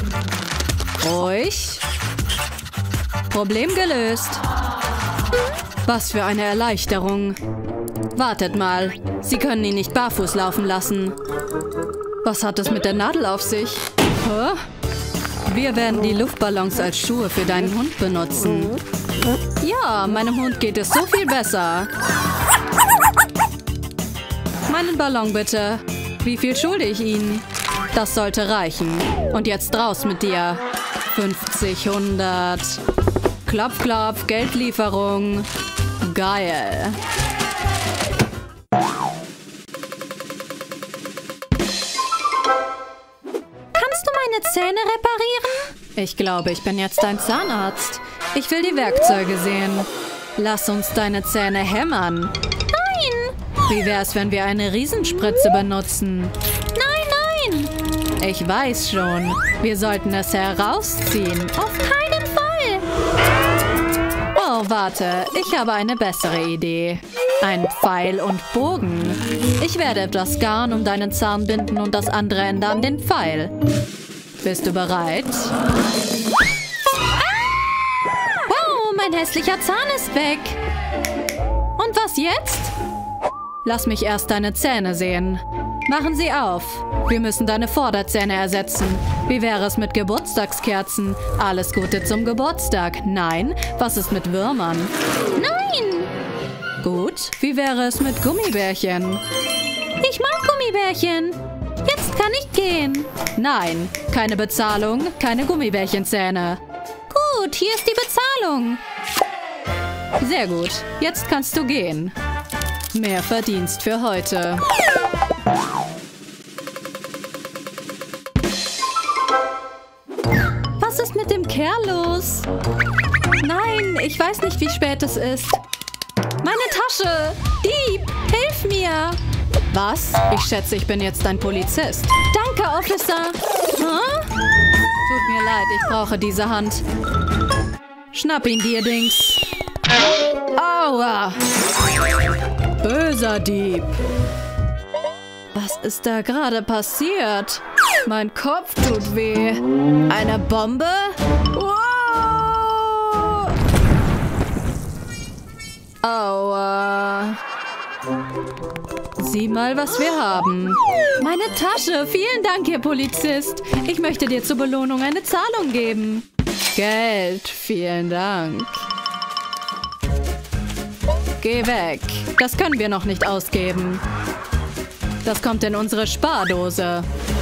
Ruhig. Problem gelöst. Was für eine Erleichterung. Wartet mal. Sie können ihn nicht barfuß laufen lassen. Was hat es mit der Nadel auf sich? Hä? Wir werden die Luftballons als Schuhe für deinen Hund benutzen. Ja, meinem Hund geht es so viel besser. Meinen Ballon bitte. Wie viel schulde ich Ihnen? Das sollte reichen. Und jetzt raus mit dir. fünfzig, hundert. Klopf, klopf, Geldlieferung. Geil. Zähne reparieren? Ich glaube, ich bin jetzt ein Zahnarzt. Ich will die Werkzeuge sehen. Lass uns deine Zähne hämmern. Nein! Wie wär's, wenn wir eine Riesenspritze benutzen? Nein, nein! Ich weiß schon. Wir sollten es herausziehen. Auf keinen Fall! Oh, warte. Ich habe eine bessere Idee. Ein Pfeil und Bogen. Ich werde etwas Garn um deinen Zahn binden und das andere Ende an den Pfeil. Bist du bereit? Ah! Wow, mein hässlicher Zahn ist weg. Und was jetzt? Lass mich erst deine Zähne sehen. Machen sie auf. Wir müssen deine Vorderzähne ersetzen. Wie wäre es mit Geburtstagskerzen? Alles Gute zum Geburtstag. Nein? Was ist mit Würmern? Nein! Gut. Wie wäre es mit Gummibärchen? Ich mag Gummibärchen. Jetzt kann ich gehen. Nein, keine Bezahlung, keine Gummibärchenzähne. Gut, hier ist die Bezahlung. Sehr gut, jetzt kannst du gehen. Mehr Verdienst für heute. Was ist mit dem Kerl los? Nein, ich weiß nicht, wie spät es ist. Meine Tasche! Dieb, hilf mir! Was? Ich schätze, ich bin jetzt ein Polizist. Danke, Officer. Huh? Tut mir leid, ich brauche diese Hand. Schnapp ihn dir, Dings. Aua! Böser Dieb. Was ist da gerade passiert? Mein Kopf tut weh. Eine Bombe? Wow! Aua! Sieh mal, was wir haben. Meine Tasche. Vielen Dank, Herr Polizist. Ich möchte dir zur Belohnung eine Zahlung geben. Geld. Vielen Dank. Geh weg. Das können wir noch nicht ausgeben. Das kommt in unsere Spardose.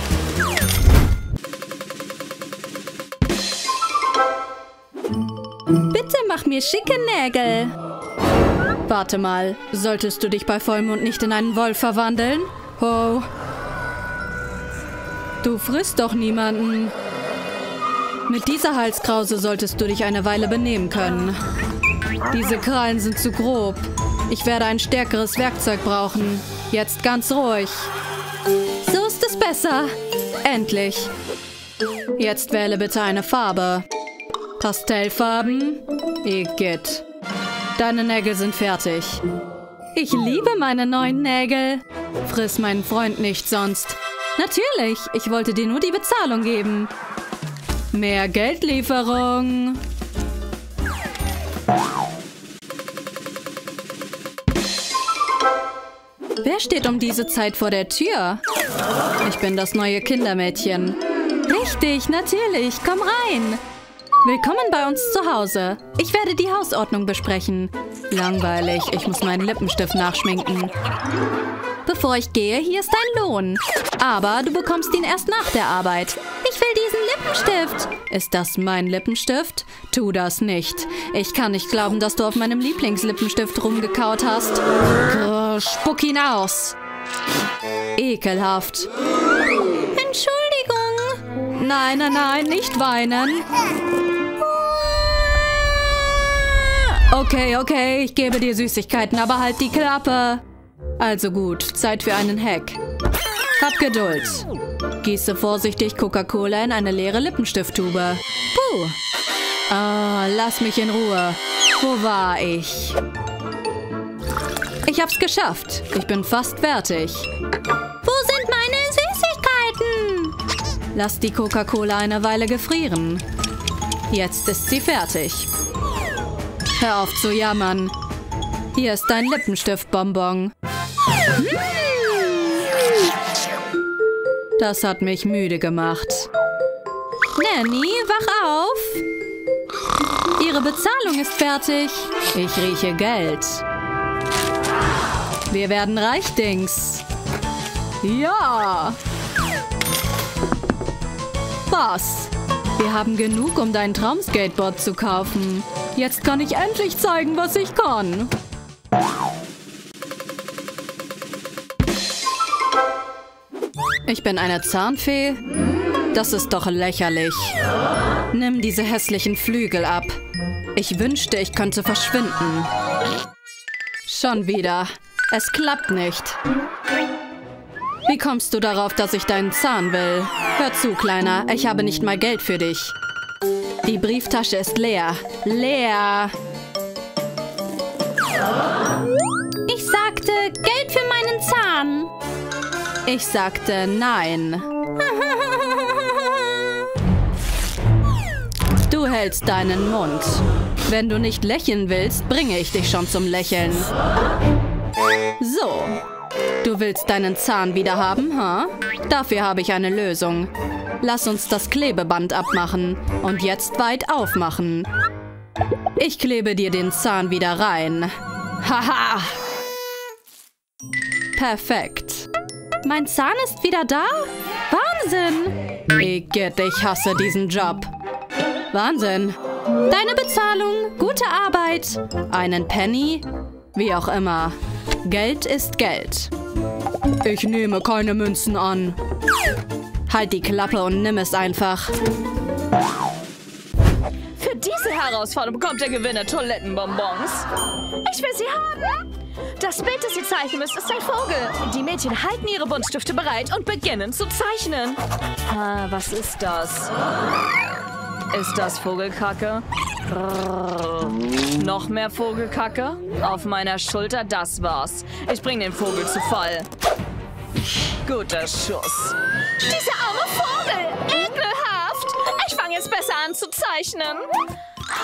Bitte mach mir schicke Nägel. Warte mal, solltest du dich bei Vollmond nicht in einen Wolf verwandeln? Oh. Du frisst doch niemanden. Mit dieser Halskrause solltest du dich eine Weile benehmen können. Diese Krallen sind zu grob. Ich werde ein stärkeres Werkzeug brauchen. Jetzt ganz ruhig. So ist es besser. Endlich. Jetzt wähle bitte eine Farbe. Pastellfarben? Igitt. Deine Nägel sind fertig. Ich liebe meine neuen Nägel. Friss meinen Freund nicht sonst. Natürlich, ich wollte dir nur die Bezahlung geben. Mehr Geldlieferung. Wer steht um diese Zeit vor der Tür? Ich bin das neue Kindermädchen. Richtig, natürlich, komm rein. Willkommen bei uns zu Hause. Ich werde die Hausordnung besprechen. Langweilig, ich muss meinen Lippenstift nachschminken. Bevor ich gehe, hier ist dein Lohn. Aber du bekommst ihn erst nach der Arbeit. Ich will diesen Lippenstift. Ist das mein Lippenstift? Tu das nicht. Ich kann nicht glauben, dass du auf meinem Lieblingslippenstift rumgekaut hast. Grrr, spuck ihn aus. Ekelhaft. Entschuldigung. Nein, nein, nein, nicht weinen. Okay, okay, ich gebe dir Süßigkeiten, aber halt die Klappe. Also gut, Zeit für einen Hack. Hab Geduld. Gieße vorsichtig Coca-Cola in eine leere Lippenstifttube. Puh. Ah, lass mich in Ruhe. Wo war ich? Ich hab's geschafft. Ich bin fast fertig. Wo sind meine Süßigkeiten? Lass die Coca-Cola eine Weile gefrieren. Jetzt ist sie fertig. Hör auf zu jammern. Hier ist dein Lippenstiftbonbon. Das hat mich müde gemacht. Nanny, wach auf. Ihre Bezahlung ist fertig. Ich rieche Geld. Wir werden reich, Dings. Ja. Was? Wir haben genug, um dein Traumskateboard zu kaufen. Jetzt kann ich endlich zeigen, was ich kann. Ich bin eine Zahnfee? Das ist doch lächerlich. Nimm diese hässlichen Flügel ab. Ich wünschte, ich könnte verschwinden. Schon wieder. Es klappt nicht. Wie kommst du darauf, dass ich deinen Zahn will? Hör zu, Kleiner. Ich habe nicht mal Geld für dich. Die Brieftasche ist leer. Leer. Ich sagte, Geld für meinen Zahn. Ich sagte nein. Du hältst deinen Mund. Wenn du nicht lächeln willst, bringe ich dich schon zum Lächeln. So. Du willst deinen Zahn wieder haben, ha? Dafür habe ich eine Lösung. Lass uns das Klebeband abmachen und jetzt weit aufmachen. Ich klebe dir den Zahn wieder rein. Haha! Perfekt. Mein Zahn ist wieder da? Wahnsinn! Igitt, ich hasse diesen Job. Wahnsinn. Deine Bezahlung, gute Arbeit. Einen Penny? Wie auch immer. Geld ist Geld. Ich nehme keine Münzen an. Halt die Klappe und nimm es einfach. Für diese Herausforderung bekommt der Gewinner Toilettenbonbons. Ich will sie haben. Das Bild, das ihr zeichnen müsst, ist ein Vogel. Die Mädchen halten ihre Buntstifte bereit und beginnen zu zeichnen. Ah, was ist das? Ist das Vogelkacke? Brrr. Noch mehr Vogelkacke? Auf meiner Schulter, das war's. Ich bring den Vogel zu Fall. Guter Schuss. Dieser arme Vogel! Ekelhaft! Ich fange jetzt besser an zu zeichnen.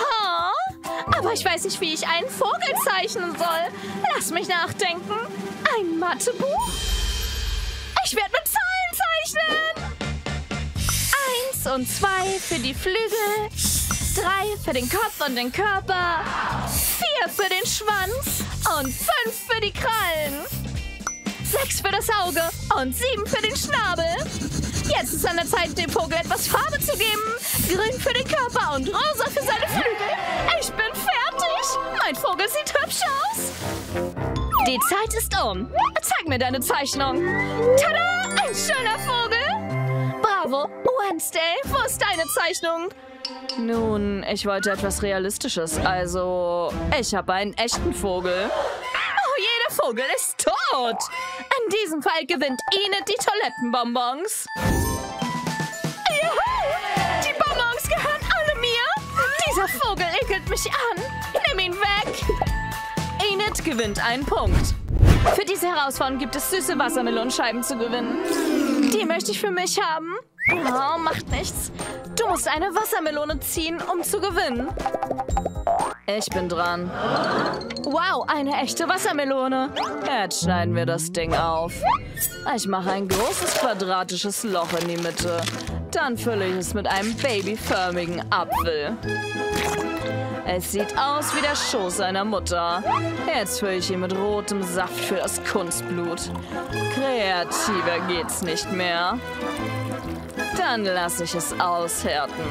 Oh, aber ich weiß nicht, wie ich einen Vogel zeichnen soll. Lass mich nachdenken. Ein Mathebuch? Ich werde mit Zahlen zeichnen. Eins und zwei für die Flügel. Drei für den Kopf und den Körper. Vier für den Schwanz. Und fünf für die Krallen. Sechs für das Auge und sieben für den Schnabel. Jetzt ist an der Zeit, dem Vogel etwas Farbe zu geben. Grün für den Körper und rosa für seine Flügel. Ich bin fertig. Mein Vogel sieht hübsch aus. Die Zeit ist um. Zeig mir deine Zeichnung. Tada! Ein schöner Vogel. Bravo. Wednesday, wo ist deine Zeichnung? Nun, ich wollte etwas Realistisches. Also, ich habe einen echten Vogel. Oh, jeder Vogel ist tot. In diesem Fall gewinnt Enid die Toilettenbonbons. Juhu! Die Bonbons gehören alle mir. Dieser Vogel ekelt mich an. Nimm ihn weg. Enid gewinnt einen Punkt. Für diese Herausforderung gibt es süße Wassermelonenscheiben zu gewinnen. Die möchte ich für mich haben. Oh, macht nichts. Du musst eine Wassermelone ziehen, um zu gewinnen. Ich bin dran. Wow, eine echte Wassermelone. Jetzt schneiden wir das Ding auf. Ich mache ein großes quadratisches Loch in die Mitte. Dann fülle ich es mit einem babyförmigen Apfel. Es sieht aus wie der Schoß seiner Mutter. Jetzt fülle ich ihn mit rotem Saft für das Kunstblut. Kreativer geht's nicht mehr. Dann lasse ich es aushärten.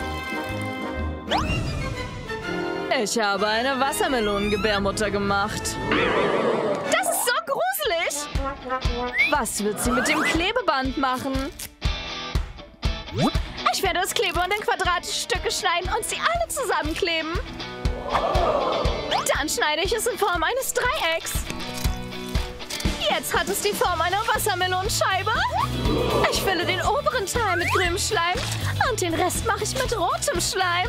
Ich habe eine Wassermelonengebärmutter gemacht. Das ist so gruselig. Was wird sie mit dem Klebeband machen? Ich werde das Klebeband in quadratische Stücke schneiden und sie alle zusammenkleben. Dann schneide ich es in Form eines Dreiecks. Jetzt hat es die Form einer Wassermelonenscheibe. Ich fülle den oberen Teil mit grünem Schleim und den Rest mache ich mit rotem Schleim.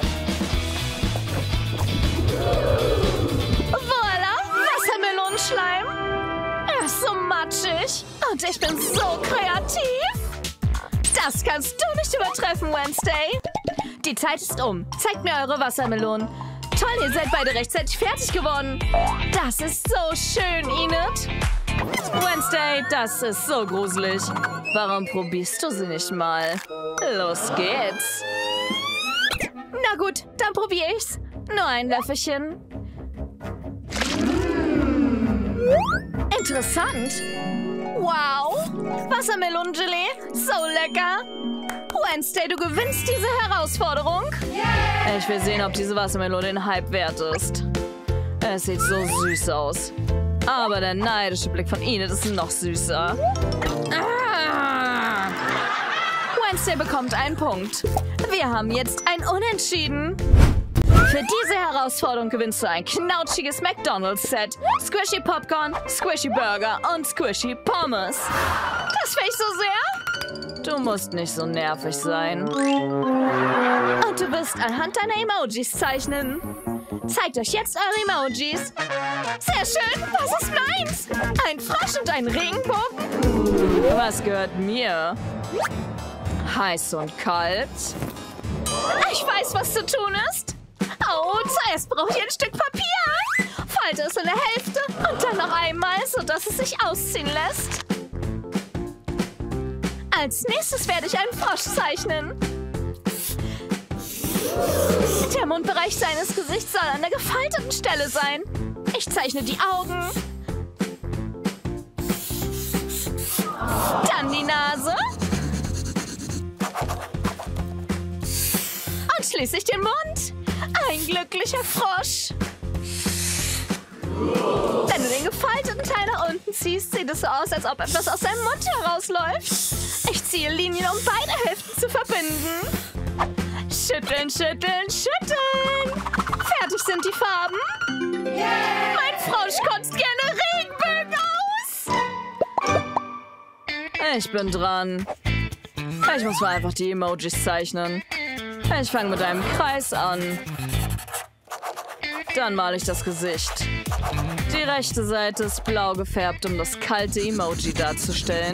Voila, Wassermelonenschleim. Er ist so matschig und ich bin so kreativ. Das kannst du nicht übertreffen, Wednesday. Die Zeit ist um. Zeigt mir eure Wassermelonen. Toll, ihr seid beide rechtzeitig fertig geworden. Das ist so schön, Enid. Wednesday, das ist so gruselig. Warum probierst du sie nicht mal? Los geht's. Na gut, dann probier ich's. Nur ein Löffelchen. Interessant. Wow. Wassermelonengelee. So lecker. Wednesday, du gewinnst diese Herausforderung. Yeah. Ich will sehen, ob diese Wassermelone den Hype wert ist. Es sieht so süß aus. Aber der neidische Blick von Enid ist noch süßer. Ah. Wednesday bekommt einen Punkt. Wir haben jetzt ein Unentschieden. Für diese Herausforderung gewinnst du ein knautschiges McDonald's-Set, Squishy Popcorn, Squishy Burger und Squishy Pommes. Das will ich so sehr. Du musst nicht so nervig sein. Und du wirst anhand deiner Emojis zeichnen. Zeigt euch jetzt eure Emojis. Sehr schön, was ist meins? Ein Frosch und ein Regenbogen? Was gehört mir? Heiß und kalt? Ich weiß, was zu tun ist. Oh, zuerst brauche ich ein Stück Papier. Falte es in der Hälfte und dann noch einmal, sodass es sich ausziehen lässt. Als nächstes werde ich einen Frosch zeichnen. Der Mundbereich seines Gesichts soll an der gefalteten Stelle sein. Ich zeichne die Augen. Dann die Nase. Und schließlich den Mund. Ein glücklicher Frosch. Wenn du den gefalteten Teil nach unten ziehst, sieht es so aus, als ob etwas aus seinem Mund herausläuft. Ich ziehe Linien, um beide Hälften zu verbinden. Schütteln, schütteln, schütteln. Fertig sind die Farben. Yeah. Mein Frosch kotzt gerne Regenbögen aus. Ich bin dran. Ich muss mal einfach die Emojis zeichnen. Ich fange mit einem Kreis an. Dann male ich das Gesicht. Die rechte Seite ist blau gefärbt, um das kalte Emoji darzustellen.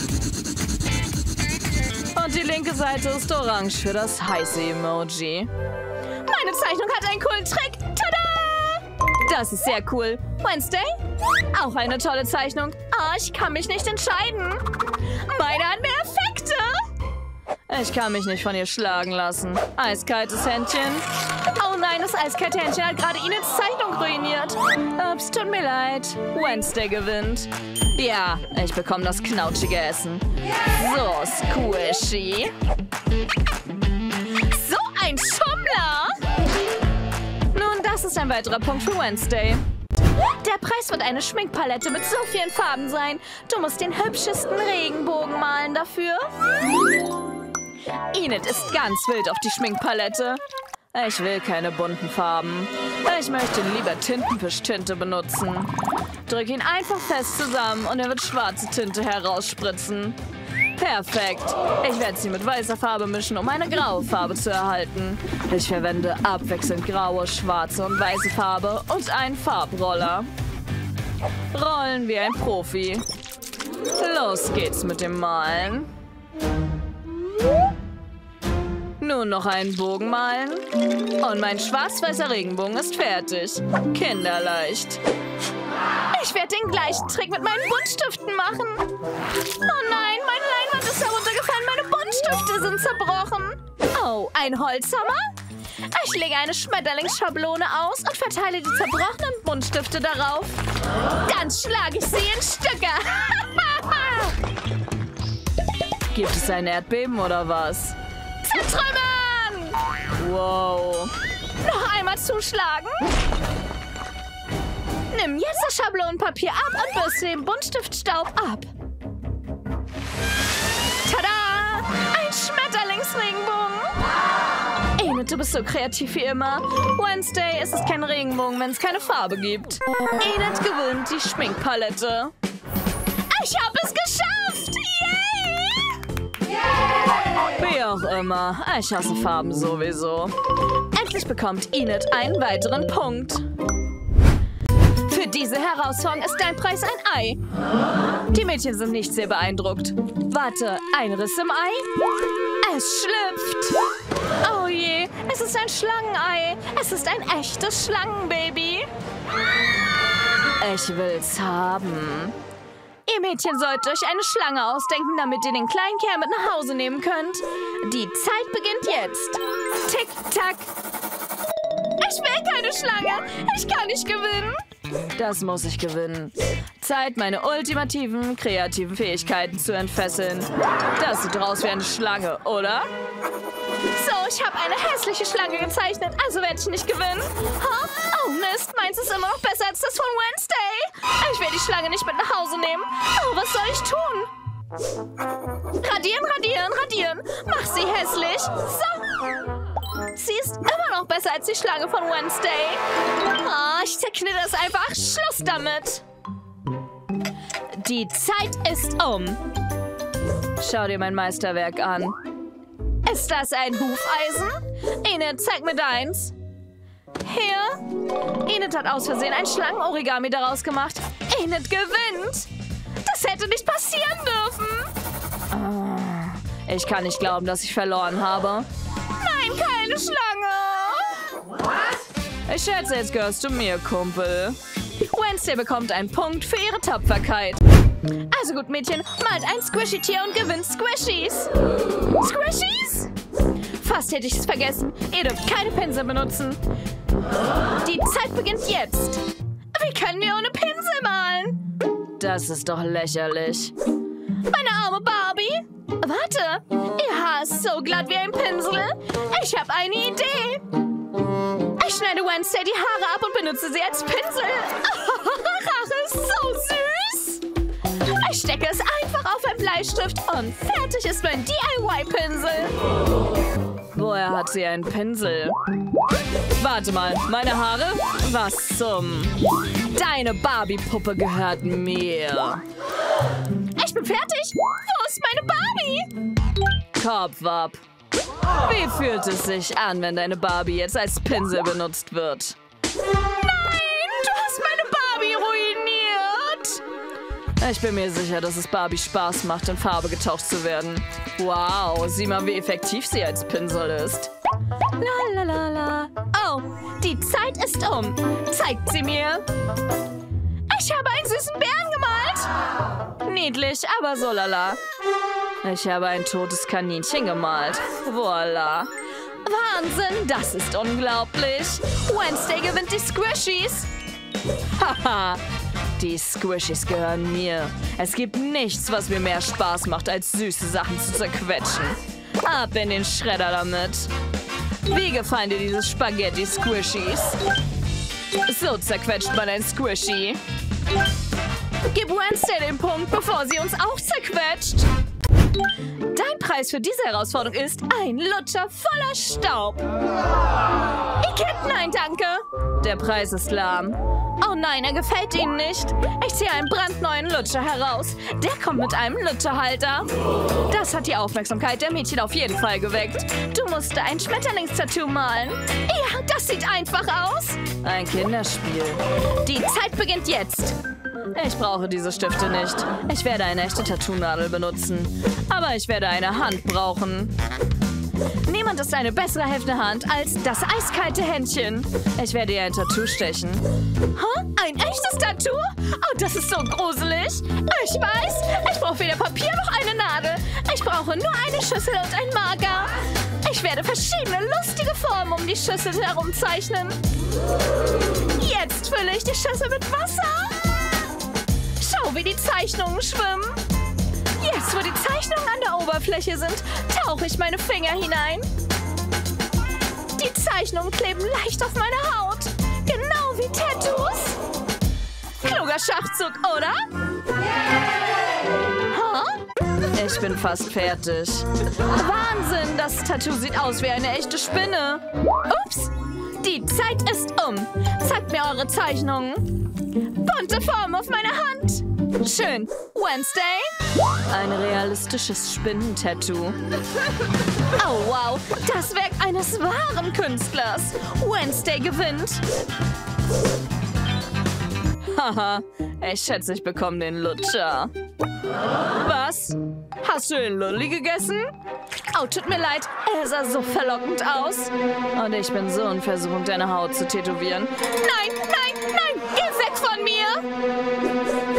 Und die linke Seite ist orange für das heiße Emoji. Meine Zeichnung hat einen coolen Trick. Tada! Das ist sehr cool. Wednesday? Auch eine tolle Zeichnung. Ah, ich kann mich nicht entscheiden. Meine hat mehr Effekte. Ich kann mich nicht von ihr schlagen lassen. Eiskaltes Händchen. Oh nein, das eiskalte Händchen hat gerade Ines Zeichnung ruiniert. Ups, tut mir leid. Wednesday gewinnt. Ja, ich bekomme das knautschige Essen. So squishy. So ein Schummler. Nun, das ist ein weiterer Punkt für Wednesday. Der Preis wird eine Schminkpalette mit so vielen Farben sein. Du musst den hübschesten Regenbogen malen dafür. Enid ist ganz wild auf die Schminkpalette. Ich will keine bunten Farben. Ich möchte lieber Tintenwischtinte benutzen. Drück ihn einfach fest zusammen und er wird schwarze Tinte herausspritzen. Perfekt. Ich werde sie mit weißer Farbe mischen, um eine graue Farbe zu erhalten. Ich verwende abwechselnd graue, schwarze und weiße Farbe und einen Farbroller. Rollen wie ein Profi. Los geht's mit dem Malen. Nun noch einen Bogen malen. Und mein schwarz-weißer Regenbogen ist fertig. Kinderleicht. Ich werde den gleichen Trick mit meinen Buntstiften machen. Oh nein, meine Leinwand ist heruntergefallen. Meine Buntstifte sind zerbrochen. Oh, ein Holzhammer? Ich lege eine Schmetterlingsschablone aus und verteile die zerbrochenen Buntstifte darauf. Dann schlage ich sie in Stücke. Gibt es ein Erdbeben oder was? Zertrümmern! Wow. Noch einmal zuschlagen. Nimm jetzt das Schablonenpapier ab und bürste den Buntstiftstaub ab. Tada! Ein Schmetterlingsregenbogen. Enid, du bist so kreativ wie immer. Wednesday ist es kein Regenbogen, wenn es keine Farbe gibt. Enid gewinnt die Schminkpalette. Ich habe es geschafft! Yay! Wie auch immer, ich hasse Farben sowieso. Endlich bekommt Enid einen weiteren Punkt. Für diese Herausforderung ist dein Preis ein Ei. Die Mädchen sind nicht sehr beeindruckt. Warte, ein Riss im Ei? Es schlüpft. Oh je, es ist ein Schlangenei. Es ist ein echtes Schlangenbaby. Ich will's haben. Ihr Mädchen sollt euch eine Schlange ausdenken, damit ihr den kleinen Kerl mit nach Hause nehmen könnt. Die Zeit beginnt jetzt. Tick-Tack. Ich will keine Schlange. Ich kann nicht gewinnen. Das muss ich gewinnen. Zeit, meine ultimativen kreativen Fähigkeiten zu entfesseln. Das sieht aus wie eine Schlange, oder? So, ich habe eine hässliche Schlange gezeichnet, also werde ich nicht gewinnen. Huh? Oh Mist, meins ist immer noch besser als das von Wednesday. Ich werde die Schlange nicht mit nach Hause nehmen. Oh, was soll ich tun? Radieren, radieren, radieren. Mach sie hässlich. So. Sie ist immer noch besser als die Schlange von Wednesday. Oh, ich zerknitte es einfach. Schluss damit. Die Zeit ist um. Schau dir mein Meisterwerk an. Ist das ein Hufeisen? Enid, zeig mir deins. Hier. Enid hat aus Versehen ein Schlangenorigami daraus gemacht. Enid gewinnt. Das hätte nicht passieren dürfen. Oh, ich kann nicht glauben, dass ich verloren habe. Nein, keine Schlange. Was? Ich schätze, jetzt gehörst du mir, Kumpel. Wednesday bekommt einen Punkt für ihre Tapferkeit. Also gut, Mädchen, malt ein Squishy-Tier und gewinnt Squishies. Squishies? Fast hätte ich es vergessen. Ihr dürft keine Pinsel benutzen. Die Zeit beginnt jetzt. Wie können wir ohne Pinsel malen? Das ist doch lächerlich. Meine arme Barbie. Warte, ihr Haar ist so glatt wie ein Pinsel. Ich habe eine Idee. Ich schneide Wednesday die Haare ab und benutze sie als Pinsel. Rache ist so süß. Ich stecke es einfach auf einen Bleistift und fertig ist mein D I Y-Pinsel. Woher hat sie einen Pinsel? Warte mal, meine Haare? Was zum... Deine Barbie-Puppe gehört mir. Ich bin fertig. Wo ist meine Barbie? Kopf ab. Wie fühlt es sich an, wenn deine Barbie jetzt als Pinsel benutzt wird? Nein, du hast meine Barbie ruiniert. Ich bin mir sicher, dass es Barbie Spaß macht, in Farbe getaucht zu werden. Wow, sieh mal, wie effektiv sie als Pinsel ist. La la la la. Oh, die Die Zeit ist um. Zeigt sie mir. Ich habe einen süßen Bären gemalt. Niedlich, aber so lala. Ich habe ein totes Kaninchen gemalt. Voila. Wahnsinn, das ist unglaublich. Wednesday gewinnt die Squishies. Haha, die Squishies gehören mir. Es gibt nichts, was mir mehr Spaß macht, als süße Sachen zu zerquetschen. Ab in den Schredder damit. Wie gefallen dir diese Spaghetti-Squishies? So zerquetscht man ein Squishy. Gib Wednesday den Punkt, bevor sie uns auch zerquetscht. Dein Preis für diese Herausforderung ist ein Lutscher voller Staub. Igitt, nein, danke. Der Preis ist lahm. Oh nein, er gefällt Ihnen nicht. Ich ziehe einen brandneuen Lutscher heraus. Der kommt mit einem Lutscherhalter. Das hat die Aufmerksamkeit der Mädchen auf jeden Fall geweckt. Du musst ein Schmetterlingstattoo malen. Ja, das sieht einfach aus. Ein Kinderspiel. Die Zeit beginnt jetzt. Ich brauche diese Stifte nicht. Ich werde eine echte Tattoo-Nadel benutzen. Aber ich werde eine Hand brauchen. Niemand ist eine bessere helfende Hand als das eiskalte Händchen. Ich werde ihr ein Tattoo stechen. Huh? Ein echtes Tattoo? Oh, das ist so gruselig. Ich weiß, ich brauche weder Papier noch eine Nadel. Ich brauche nur eine Schüssel und ein Marker. Ich werde verschiedene lustige Formen um die Schüssel herum zeichnen. Jetzt fülle ich die Schüssel mit Wasser. Schau, wie die Zeichnungen schwimmen. Jetzt, wo die Zeichnungen an der Oberfläche sind, tauche ich meine Finger hinein. Die Zeichnungen kleben leicht auf meiner Haut. Genau wie Tattoos. Kluger Schachzug, oder? Huh? Ich bin fast fertig. Wahnsinn, das Tattoo sieht aus wie eine echte Spinne. Ups, die Zeit ist um. Zeigt mir eure Zeichnungen. Bunte Form auf meiner Hand. Schön. Wednesday? Ein realistisches Spinnentattoo. Oh, wow. Das Werk eines wahren Künstlers. Wednesday gewinnt. Haha. Ich schätze, ich bekomme den Lutscher. Was? Hast du den Lulli gegessen? Oh, tut mir leid. Er sah so verlockend aus. Und ich bin so in Versuchung, deine Haut zu tätowieren. Nein, nein, nein. Geh weg von mir.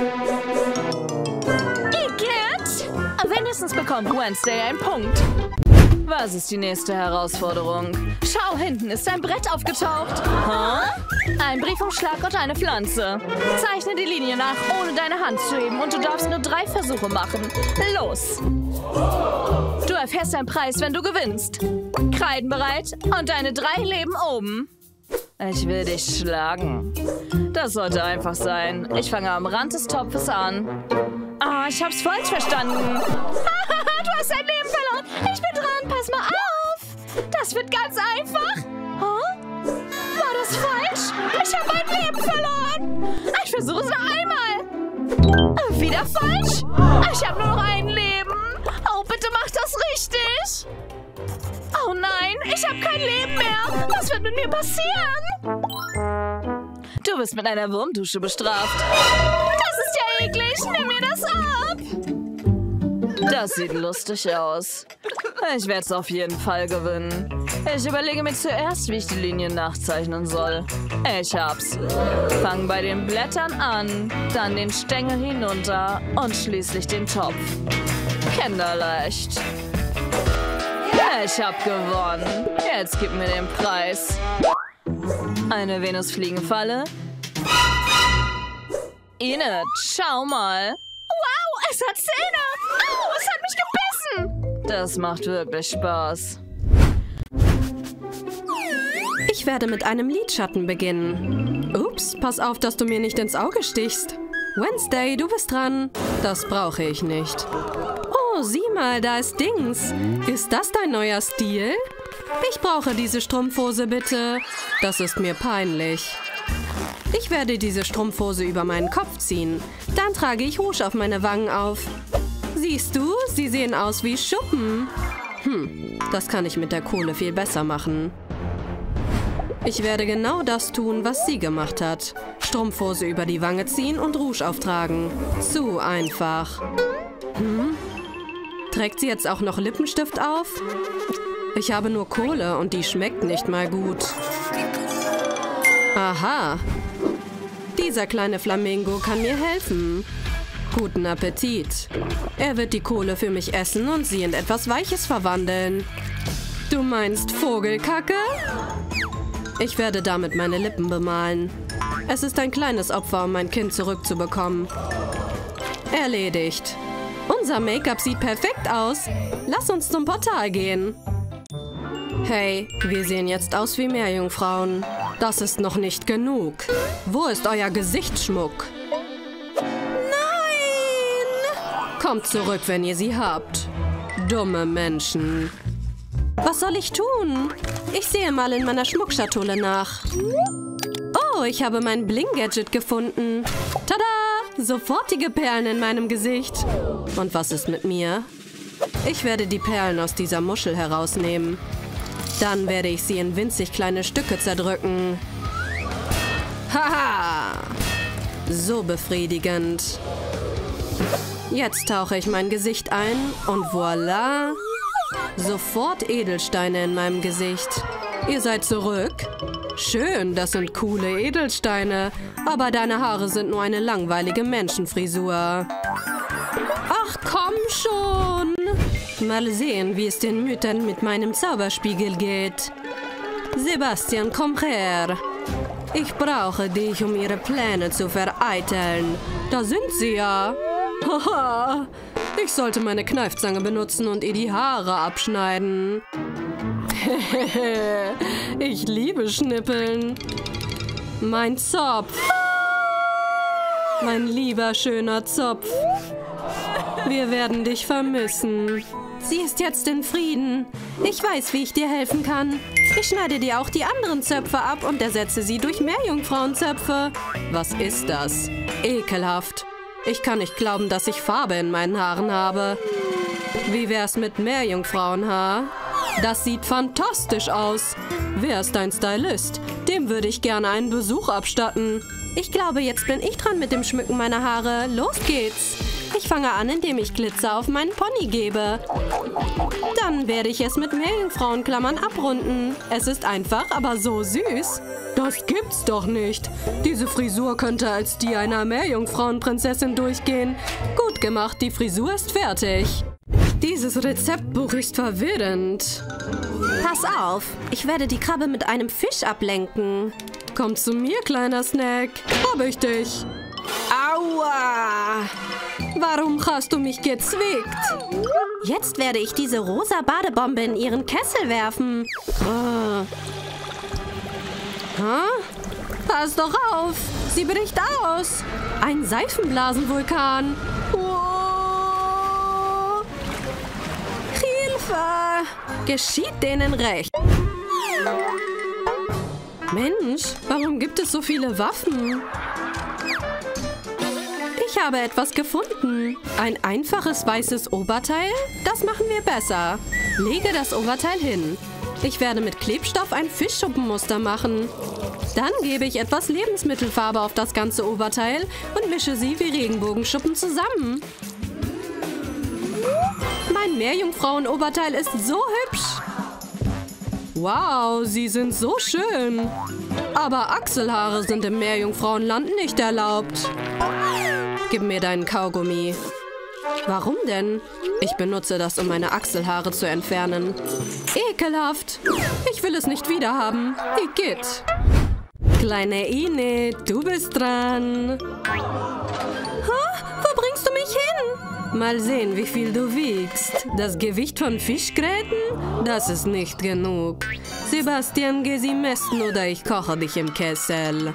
Wenigstens bekommt Wednesday einen Punkt. Was ist die nächste Herausforderung? Schau, hinten ist ein Brett aufgetaucht. Huh? Ein Briefumschlag und eine Pflanze. Zeichne die Linie nach, ohne deine Hand zu heben, und du darfst nur drei Versuche machen. Los! Du erfährst deinen Preis, wenn du gewinnst. Kreiden bereit und deine drei Leben oben. Ich will dich schlagen. Das sollte einfach sein. Ich fange am Rand des Topfes an. Ah, ich hab's falsch verstanden. Du hast dein Leben verloren. Ich bin dran. Pass mal auf. Das wird ganz einfach. Huh? War das falsch? Ich habe mein Leben verloren. Ich versuche es noch einmal. Wieder falsch? Ich habe nur noch ein Leben. Oh, bitte mach das richtig. Oh nein, ich habe kein Leben mehr. Was wird mit mir passieren? Du bist mit einer Wurmdusche bestraft. Das ist ja eklig. Nimm mir das ab. Das sieht lustig aus. Ich werde es auf jeden Fall gewinnen. Ich überlege mir zuerst, wie ich die Linien nachzeichnen soll. Ich hab's. Fang bei den Blättern an, dann den Stängel hinunter und schließlich den Topf. Kinderleicht. Ich hab gewonnen. Jetzt gib mir den Preis. Eine Venusfliegenfalle. Enid, schau mal. Wow, es hat Zähne. Au, es hat mich gebissen. Das macht wirklich Spaß. Ich werde mit einem Lidschatten beginnen. Ups, pass auf, dass du mir nicht ins Auge stichst. Wednesday, du bist dran. Das brauche ich nicht. Oh, sieh mal, da ist Dings. Ist das dein neuer Stil? Ich brauche diese Strumpfhose, bitte. Das ist mir peinlich. Ich werde diese Strumpfhose über meinen Kopf ziehen. Dann trage ich Rouge auf meine Wangen auf. Siehst du, sie sehen aus wie Schuppen. Hm, das kann ich mit der Kohle viel besser machen. Ich werde genau das tun, was sie gemacht hat. Strumpfhose über die Wange ziehen und Rouge auftragen. Zu einfach. Hm? Trägt sie jetzt auch noch Lippenstift auf? Ich habe nur Kohle und die schmeckt nicht mal gut. Aha. Dieser kleine Flamingo kann mir helfen. Guten Appetit. Er wird die Kohle für mich essen und sie in etwas Weiches verwandeln. Du meinst Vogelkacke? Ich werde damit meine Lippen bemalen. Es ist ein kleines Opfer, um mein Kind zurückzubekommen. Erledigt. Unser Make-up sieht perfekt aus. Lass uns zum Portal gehen. Hey, wir sehen jetzt aus wie Meerjungfrauen. Das ist noch nicht genug. Wo ist euer Gesichtsschmuck? Nein! Kommt zurück, wenn ihr sie habt. Dumme Menschen. Was soll ich tun? Ich sehe mal in meiner Schmuckschatulle nach. Oh, ich habe mein Bling-Gadget gefunden. Tada! Sofortige Perlen in meinem Gesicht. Und was ist mit mir? Ich werde die Perlen aus dieser Muschel herausnehmen. Dann werde ich sie in winzig kleine Stücke zerdrücken. Haha! So befriedigend. Jetzt tauche ich mein Gesicht ein und voilà! Sofort Edelsteine in meinem Gesicht. Ihr seid zurück? Schön, das sind coole Edelsteine. Aber deine Haare sind nur eine langweilige Menschenfrisur. Ach, komm schon! Mal sehen, wie es den Müttern mit meinem Zauberspiegel geht. Sebastian, komm her. Ich brauche dich, um ihre Pläne zu vereiteln. Da sind sie ja. Haha. Ich sollte meine Kneifzange benutzen und ihr die Haare abschneiden. Ich liebe Schnippeln. Mein Zopf. Mein lieber, schöner Zopf. Wir werden dich vermissen. Sie ist jetzt in Frieden. Ich weiß, wie ich dir helfen kann. Ich schneide dir auch die anderen Zöpfe ab und ersetze sie durch Meerjungfrauenzöpfe. Was ist das? Ekelhaft. Ich kann nicht glauben, dass ich Farbe in meinen Haaren habe. Wie wär's mit Meerjungfrauenhaar? Das sieht fantastisch aus. Wer ist dein Stylist? Dem würde ich gerne einen Besuch abstatten. Ich glaube, jetzt bin ich dran mit dem Schmücken meiner Haare. Los geht's. Ich fange an, indem ich Glitzer auf meinen Pony gebe. Dann werde ich es mit Meerjungfrauenklammern abrunden. Es ist einfach, aber so süß. Das gibt's doch nicht. Diese Frisur könnte als die einer Meerjungfrauenprinzessin durchgehen. Gut gemacht, die Frisur ist fertig. Dieses Rezeptbuch ist verwirrend. Pass auf, ich werde die Krabbe mit einem Fisch ablenken. Komm zu mir, kleiner Snack. Hab ich dich. Aua! Warum hast du mich gezwickt? Jetzt werde ich diese rosa Badebombe in ihren Kessel werfen. Ah. Ha? Pass doch auf! Sie bricht aus! Ein Seifenblasenvulkan! Oh. Hilfe! Geschieht denen recht! Mensch, warum gibt es so viele Waffen? Ich habe etwas gefunden. Ein einfaches weißes Oberteil? Das machen wir besser. Lege das Oberteil hin. Ich werde mit Klebstoff ein Fischschuppenmuster machen. Dann gebe ich etwas Lebensmittelfarbe auf das ganze Oberteil und mische sie wie Regenbogenschuppen zusammen. Mein Meerjungfrauen-Oberteil ist so hübsch. Wow, sie sind so schön. Aber Achselhaare sind im Meerjungfrauenland nicht erlaubt. Gib mir deinen Kaugummi. Warum denn? Ich benutze das, um meine Achselhaare zu entfernen. Ekelhaft. Ich will es nicht wiederhaben. Igitt. Kleine Ine, du bist dran. Ha? Wo bringst du mich hin? Mal sehen, wie viel du wiegst. Das Gewicht von Fischgräten? Das ist nicht genug. Sebastian, geh sie messen oder ich koche dich im Kessel.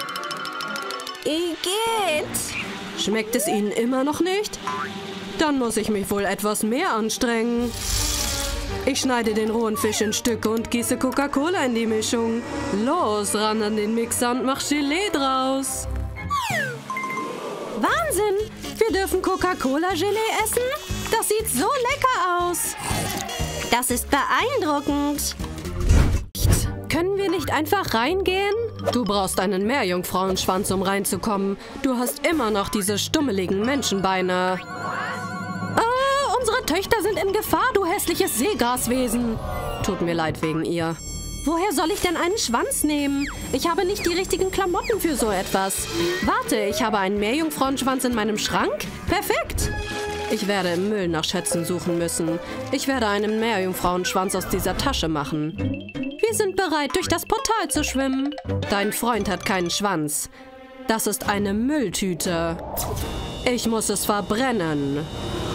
Igitt. Schmeckt es Ihnen immer noch nicht? Dann muss ich mich wohl etwas mehr anstrengen. Ich schneide den rohen Fisch in Stücke und gieße Coca-Cola in die Mischung. Los, ran an den Mixer und mach Gelee draus. Wahnsinn! Wir dürfen Coca-Cola-Gelee essen? Das sieht so lecker aus. Das ist beeindruckend. Können wir nicht einfach reingehen? Du brauchst einen Meerjungfrauenschwanz, um reinzukommen. Du hast immer noch diese stummeligen Menschenbeine. Ah, unsere Töchter sind in Gefahr, du hässliches Seegraswesen. Tut mir leid wegen ihr. Woher soll ich denn einen Schwanz nehmen? Ich habe nicht die richtigen Klamotten für so etwas. Warte, ich habe einen Meerjungfrauenschwanz in meinem Schrank? Perfekt! Ich werde im Müll nach Schätzen suchen müssen. Ich werde einen Meerjungfrauenschwanz aus dieser Tasche machen. Wir sind bereit, durch das Portal zu schwimmen. Dein Freund hat keinen Schwanz. Das ist eine Mülltüte. Ich muss es verbrennen.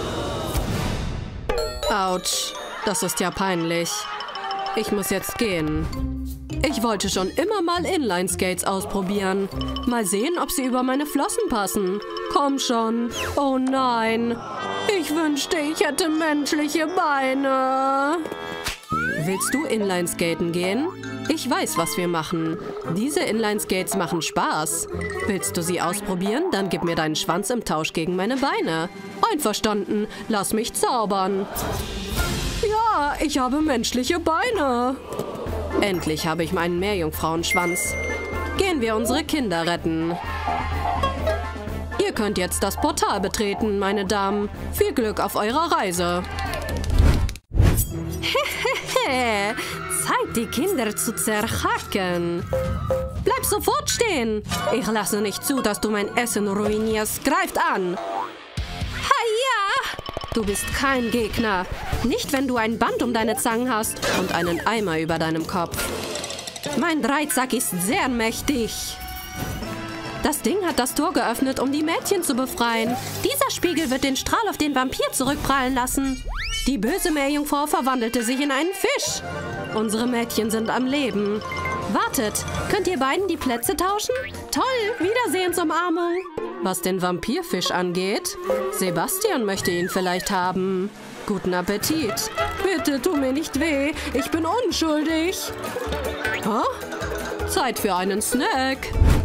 Autsch, das ist ja peinlich. Ich muss jetzt gehen. Ich wollte schon immer mal Inline-Skates ausprobieren. Mal sehen, ob sie über meine Flossen passen. Komm schon. Oh nein. Ich wünschte, ich hätte menschliche Beine. Willst du Inline-Skaten gehen? Ich weiß, was wir machen. Diese Inline-Skates machen Spaß. Willst du sie ausprobieren? Dann gib mir deinen Schwanz im Tausch gegen meine Beine. Einverstanden. Lass mich zaubern. Ja, ich habe menschliche Beine. Endlich habe ich meinen Meerjungfrauenschwanz. Gehen wir unsere Kinder retten. Ihr könnt jetzt das Portal betreten, meine Damen. Viel Glück auf eurer Reise. Hehehe, Zeit, die Kinder zu zerhacken. Bleib sofort stehen. Ich lasse nicht zu, dass du mein Essen ruinierst. Greift an. Haja! Du bist kein Gegner. Nicht, wenn du ein Band um deine Zangen hast und einen Eimer über deinem Kopf. Mein Dreizack ist sehr mächtig. Das Ding hat das Tor geöffnet, um die Mädchen zu befreien. Dieser Spiegel wird den Strahl auf den Vampir zurückprallen lassen. Die böse Meerjungfrau verwandelte sich in einen Fisch. Unsere Mädchen sind am Leben. Wartet, könnt ihr beiden die Plätze tauschen? Toll, Wiedersehensumarmung. Was den Vampirfisch angeht, Sebastian möchte ihn vielleicht haben. Guten Appetit. Bitte tu mir nicht weh, ich bin unschuldig. Huh? Zeit für einen Snack.